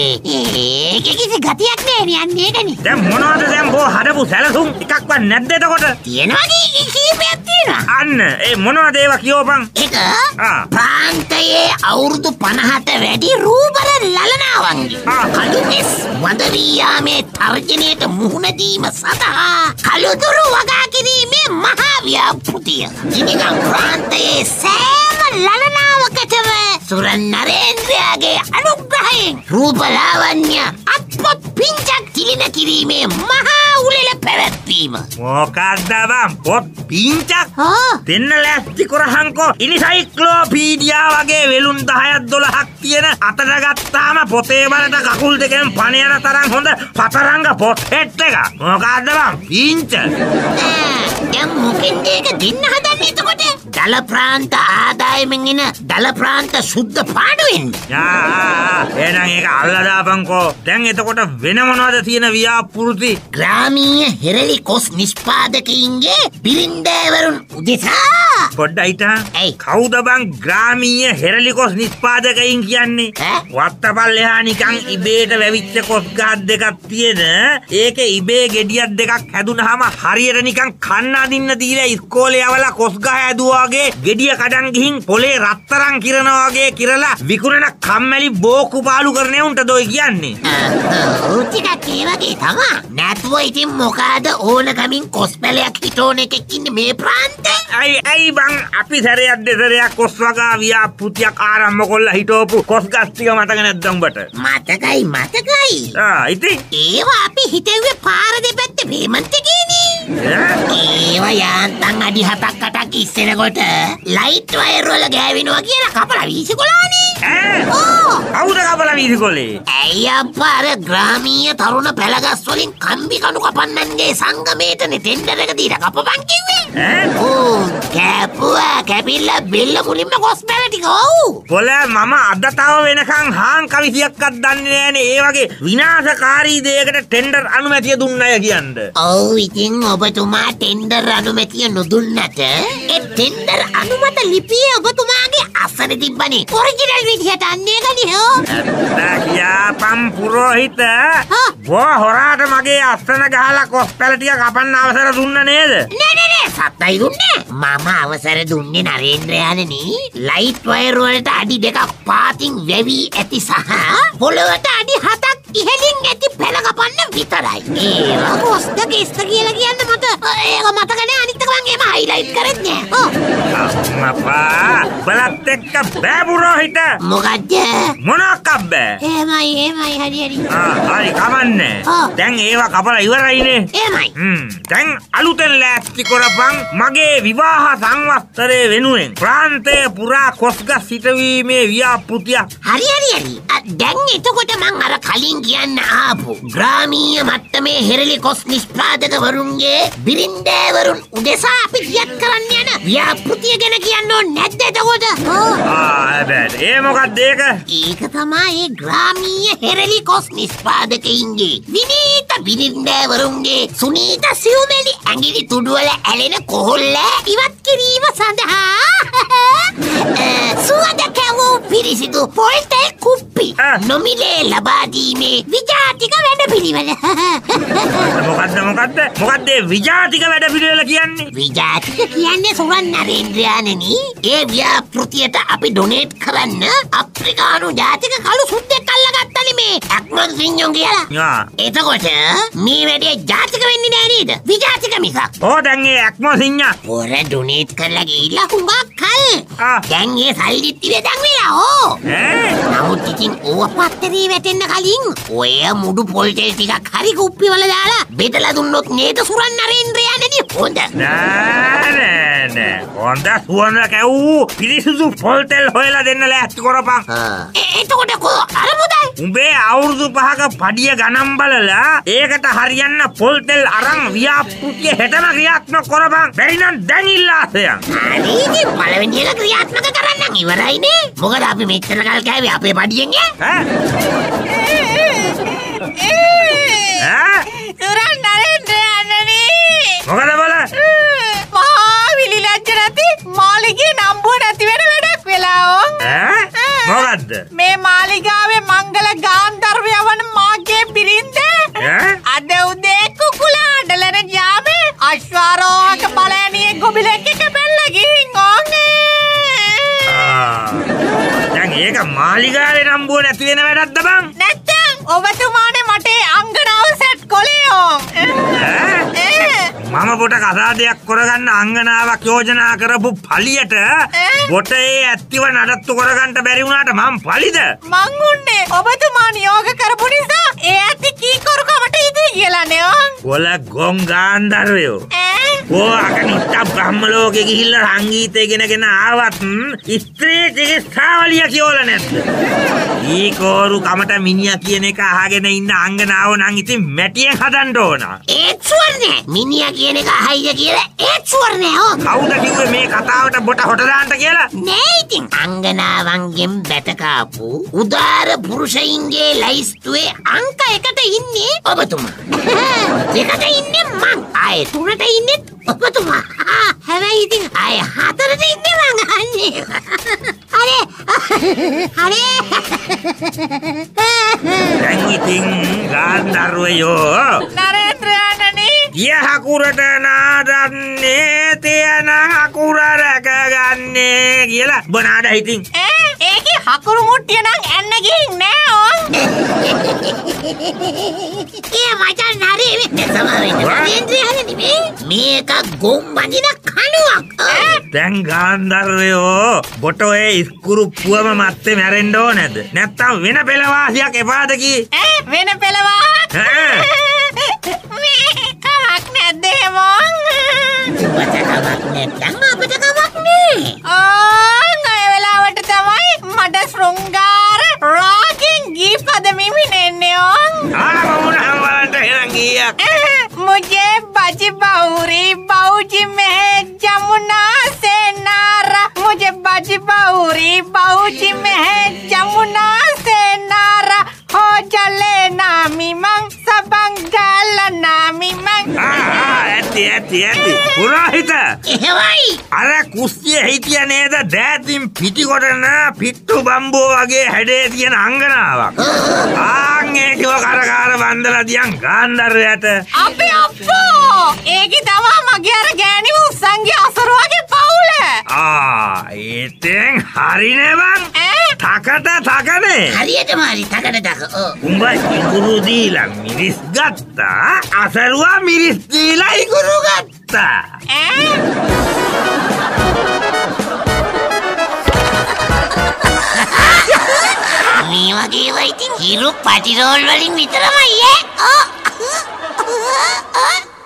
ඒක කිසි ගතියක් නෑ නේ අන්න ඒකනේ. දැන් මොනවද දැන් බෝ හදපු සැලසුම් එකක්වත් නැද්ද එතකොට? තියෙනවා කීපයක් තියෙනවා. අන්න ඒ මොනවද ඒවා කියවපන්. ඒක ප්‍රාන්තයේ අවුරුදු පනහට වැඩි රූබල ලලනාවන්ගේ කළුමෙස් වදවියාමේ තර්ජනයට මුහුණ දීම සඳහා කළුදුරු වගා කිරීමේ මහා ව්‍යාපෘතිය. ඉනිකම් ප්‍රාන්තයේ සෑම ලලනාවකටම සුරන් නරේන්ද්‍රයාගේ අනුග්‍රහයෙන් රූපලාවන්‍ය අත්පොත් පිංචක් තිලින කිරීමේ මහා උළෙල පැවැත්වීම. මොකක්ද බං පොත් පිංචක් දෙන්න ලෑස්ති කරහන්කෝ. ඉනිසයික්ලෝපීඩියා වගේ වෙලුන් දහයක් දොළහක් තියෙන අතට ගත්තාම පොතේ වලට කකුල් දෙකෙන් පණ යන තරම් හොඳ පතරංග පොත් හෙට් එක. මොකක්ද බං පිංච? දැන් මොකෙන්ද ඒක දෙන්න හදන්නේ එතකොට? දල ප්‍රාන්ත ආදායමෙන් එන දල ප්‍රාන්ත සුද්ධ පාඩුවෙන්. යා එහෙනම් ඒක අල්ලලා දාපන්කෝ. දැන් එතකොට වෙන මොනවද තියෙන ව්‍යාපෘති? ග්‍රාමීය හෙරලි කොස් නිෂ්පාදකයින්ගේ බිරින්දෑවරුන් උදෙසා. පොඩ්ඩයි හිටා. ඇයි? කවුද බං ග්‍රාමීය හෙරලි කොස් නිෂ්පාදකයින් කියන්නේ? ඈ? වත්තපල්ලෙහා නිකන් ඉබේට වැවිච්ච කොස් ගහක් දෙකක් තියෙන. ඒකේ ඉබේ ගෙඩියක් දෙකක් හැදුනහම හරියට නිකන් කන්න අදින්න දීලා ඉස්කෝලේ යවලා කොස් ගහ ඇදුවාගේ ගෙඩිය කඩන් ගිහින් පොලේ රත්තරන් කිරනවා වගේ කිරලා විකුණන කම්මැලි බෝකු පාලු කරන්නේ උන්ටද ඔය කියන්නේ? ටිකක් ඒ වගේ තමා. නැතුව ඉතින් මොකාද ඕනකමින් කොස් පැලයක් හිටෝන එකෙක් ඉන්නේ මේ ප්‍රාන්තේ? ඇයි ඇයි බං අපි සැරයක් දෙසරයක් කොස් වගා ව්‍යාපෘතියක් ආරම්භ කොල්ලා හිටවපු කොස් ගස් ටික මතක නැද්ද උඹට? මතකයි මතකයි. ආ ඉතින් ඒවා අපි හිතුවේ පාර දෙපැත්තේ වේමන්තකේනේ. ඒවා යාන්තම් අඩි හතක් අටක් ඉස්සෙනකොට ලයිට් වයර් වල ගෑවෙනවා කියලා කපලා වීසිකොලානේ. ඈ ඕ කවුද කපලා වීසිකොලේ? ඇයි අප්පා අර ග්‍රාමීය තරුණ පැලගස් වලින් කම්බි කණු කපන්නන්ගේ සංගමේටනේ ටෙන්ඩර් එක දීලා කපපන් කිව්වේ. ඈ ඕ කැපුවා කැපිලා බෙල්ල මුලින්ම කොස් පැල ටික ඔව්. පොල මම අද තව වෙනකන් හාන් කවිසියක්වත් දන්නේ නෑනේ ඒ වගේ විනාශකාරී දෙයකට ටෙන්ඩර් අනුමැතිය දුන්න අය කියන්නේ. ඔව් ඉතින් ඔබතුමා ටෙන්ඩර් අනුමැතිය නොදුන්නට ඒ ටෙන්ඩර් අනුමත ලිපිය ඔබතුමාගේ අසන තිබ්බනේ ඔරිජිනල් විදිහට අන්නේ ගනි හෝ. යාපම් පුරෝහිත බෝ හොරාට මගේ අස්සන ගහලා කොස් පැල ටික කපන්න අවසර දුන්න නේද? නෑ නෑ නෑ සත්තයි දුන්නේ. මම අවසර දුන්නේ නරේන්ද්‍රයාණනි ලයිට් වයර් වලට අඩි දෙකක් පාතින් වැවි ඇති සහ පොළොවට අඩි හතක් ඉහළින් ඇති පැල කපන්න විතරයි. ඒවා කොස්ද කෙස්ද කියලා කියන්න මට ඒක මතක නෑ. අනිත් එක මං එහෙම හයිලයිට් කරෙත් නෑ. ඔව් මපා බලත් එක්ක බෑ පුරෝහිත. මොකද්ද? මොනක් බෑ? එහෙමයි එහෙමයි හරි හරි. ආ හරි කමන්නේ. දැන් ඒවා කපලා ඉවරයිනේ. එහෙමයි. හ්ම් දැන් අලුතෙන් ලෑස්ති කරපන් මගේ විවාහ සංවත්සරය වෙනුවෙන් ප්‍රාන්තය පුරා කොස්ගස් සිටවීමේ ව්‍යාපෘතිය. හරි හරි හරි. දැන් එතකොට මං අර කලින් කියන්න ආපු ග්‍රාමීය මට්ටමේ හෙරලි කොස් නිෂ්පාදකවරුන්ගේ බිරින්දෑවරුන් උදෙසා අපි දියත් කරන්න යන ව්‍යාපෘතිය ගැන කියන්න ඕනේ නැද්ද එතකොට? ආ බෑ. ඒ මොකක්ද ඒක? ඒක තමයි ඒ ග්‍රාමීය හෙරලි කොස් නිෂ්පාදකයින්ගේ විනීත බිරින්දෑවරුන්ගේ සුනීත සිව්මෙලි ඇඟිලි තුඩුවල ඇලෙන කොහොල්ල ඉවත් කිරීම සඳහා සුවඳ කැවූ පිරිසිදු පොල්තෙල් කුප්පි නොමිලේ ලබා දීමේ විජාතික වැඩපිළිවෙල. මොකද්ද මොකද්ද මොකද්ද විජාතික වැඩපිළිවෙල කියන්නේ? විජාතික කියන්නේ සුරන් නරේන්ද්‍රයාණනි ඒ ව්‍යාපෘතියට අපි ඩොනේට් කරන්න අප්‍රිකානු ජාතික කළු සුද්දෙක් අල්ලගත්තනේ මේ ඇක්මන් සිංහොන් කියලා. එතකොට මේ වැඩේ ජාතික වෙන්නේ නෑ නේද? විජාතික මිසක්. ඕ දැන් ඒ ඇක්මන් සිංහා පොර ඩොනේට් කරලා ගිහිල්ලා හුඟක් කල්. දැන් ඒ සල්ලිත් ඉවෙදන් වෙලා ඕ. ඈ නමුත් ඉතින් ඕව පත්තරේ වැටෙන්න කලින් ඔය මුඩු පොල් තෙල් ටිකක් හරි කුප්පි වල දාලා බෙදලා දුන්නොත් නේද සුරන් නරේන්ද්‍රයාණනි හොඳ. නෑ නෑ නෑ හොඳ සුවඳ කැවූ පිරිසිදු පොල් තෙල් හොයලා දෙන්න ලෑස්ති කරපන්. එතකොට කො අර මුදල් උඹේ අවුරුදු පහක පඩිය ගණන් බලලා ඒකට හරියන්න පොල් තෙල් අරන් ව්‍යාපෘතිය හෙටම ක්‍රියාත්මක කරපන්. බැරි නම් දැන් ඉල්ලාසයන්. හරි ඉතින් පළවෙනි එක ක්‍රියාත්මක කරන්න ඉවරයිනේ. මොකද අපි මෙච්චර කල් කෑවේ අපේ පඩියෙන් ඈ. ඈ සුරන් නරේන්ද්‍රයාණනි මොකද බල? මහා විලිලැජ්ජ නැති මාලිගේ නම්බුව නැති වෙන වැඩක් වෙලා ඕ. ඈ මොකද්ද? මේ මාලිගාවේ මංගල ගාන්ධර්වය වන මාගේ බිරින්ද ඈ අද උදේ කුකුලා අඬලන යාමේ අශ්වාරෝහක බලෑනියේ ගොබිලෙක් එක බැලලා ගිහින් ඕනේ. දැන් ඒක මාලිගාවේ නම්බුව නැති වෙන වැඩක්ද බං? නැත්තම් ඔබතුමානේ මට අංගනාව සෙට් කොලියෝ. ඈ මම බොට කසාදයක් කරගන්න අංගනාවක් යෝජනා කරපු පලියට බොට ඒ ඇත්තිව නඩත්තු කරගන්න බැරි වුණාට මම පලිද? මං උන්නේ ඔබතුමා නියෝග කරපු නිසා ඒ ඇති කී කරුකමට ඉදී කියලා නේ. කොල ගොන් ගාන්ධර්වයෝ. ඕ අකනිට බ්‍රහ්ම ලෝකෙ ගිහිල්ලා සංගීතය ඉගෙනගෙන ආවත් ස්ත්‍රී චිකිත්සාවලිය කියෝල නැද්ද? ඊ කෝරු කමට මිනිහා කියන එක අහගෙන ඉන්න අංගනාව නම් ඉතින් මැටියෙන් හදන්න ඕන. ඒත් ස්වර්ණේ මිනිහා කියන එක අහයිද කියලා ඒත් ස්වර්ණේ ඕ. කවුද කිව්වේ මේ කතාවට බොට හොට දාන්න කියලා? නෑ ඉතින් අංගනාවන්ගෙන් බැට කාපු උදාර පුරුෂයින්ගේ ලයිස්තුවේ අංක එකට ඉන්නේ ඔබතුමා. දෙකට ඉන්නේ මං. ආයේ තුනට ඉන්නේ ඔබතුමා. හැබැයි ඉතින් ආයේ හතරට ඉන්නේ මං අහන්නේ. අනේ අනේ දැන් ඉතින් ගාන්ධර්වයෝ නරේන්ද්‍රයාණනි ගිය හකුරට නාදන්නේ තියන හකුර රැකගන්නේ කියලා බොනාද ඉතින්? ඈ ඒකේ හකුරු මුට්ටිය නම් ඇන්න ගිහින් නෑ ඕන්. ඒ මචං නරේ මේ සමාවෙන්න නරේන්ද්‍රයාණනි මේ මේක ගොම් බඳින කණුවක්. දැන් ගාන්ධර්වයෝ බොට ඔය ඉස්කුරුප්පුවම මත්තේ මැරෙන්න ඕනේද? නැත්තම් වෙන පෙළවාසියක් එපාද කී? ඈ වෙන පෙළවාක් මේ කමක් නැද්ද මොන්? ඔබට කමක් නැත්නම් අපිට කමක් නෑ. ආ නය වෙලාවට තමයි මට ශෘංගාර රාගෙන් ගීපද මිමිනෙන්නේ ඕන්. ආ මොනවා වලට එන ගියක්? मुझे बाजी बाहुरी बाऊजी में जमुना से नारा मुझे बाजी बाहुरी बाऊजी में जमुना से नारा हो जले नामी मंग सबंगल नामी मंग. ඇති ඇති ඇති පුරාහිත එහෙමයි. අර කුස්සිය හිටිය නේද දෑතින් පිටිකොටන පිට්ටු බම්බෝ වගේ හැඩේ තියෙන අංගනාවක්. ආන් ඒකව කරකාර බන්දලා දියන් ගාන්ධර්වයට. අපේ අප්පෝ ඒකේ තමා මගේ අර ගෑණි උස්සන්ගේ අසරුවගේ පවුල. ආ ඒතෙන් හරිනේ බං. තකට තකනේ. හරියටම හරි තකට තක. ඔව්. උඹ ඉඟුරු දීලා මිරිස් ගත්තා අසරුවා මිරිස් දීලා ඉඟුරු ගත්තා. මේ වගේ වයිතින් හිරු පටිරෝල් වලින් විතරමයි ඈ.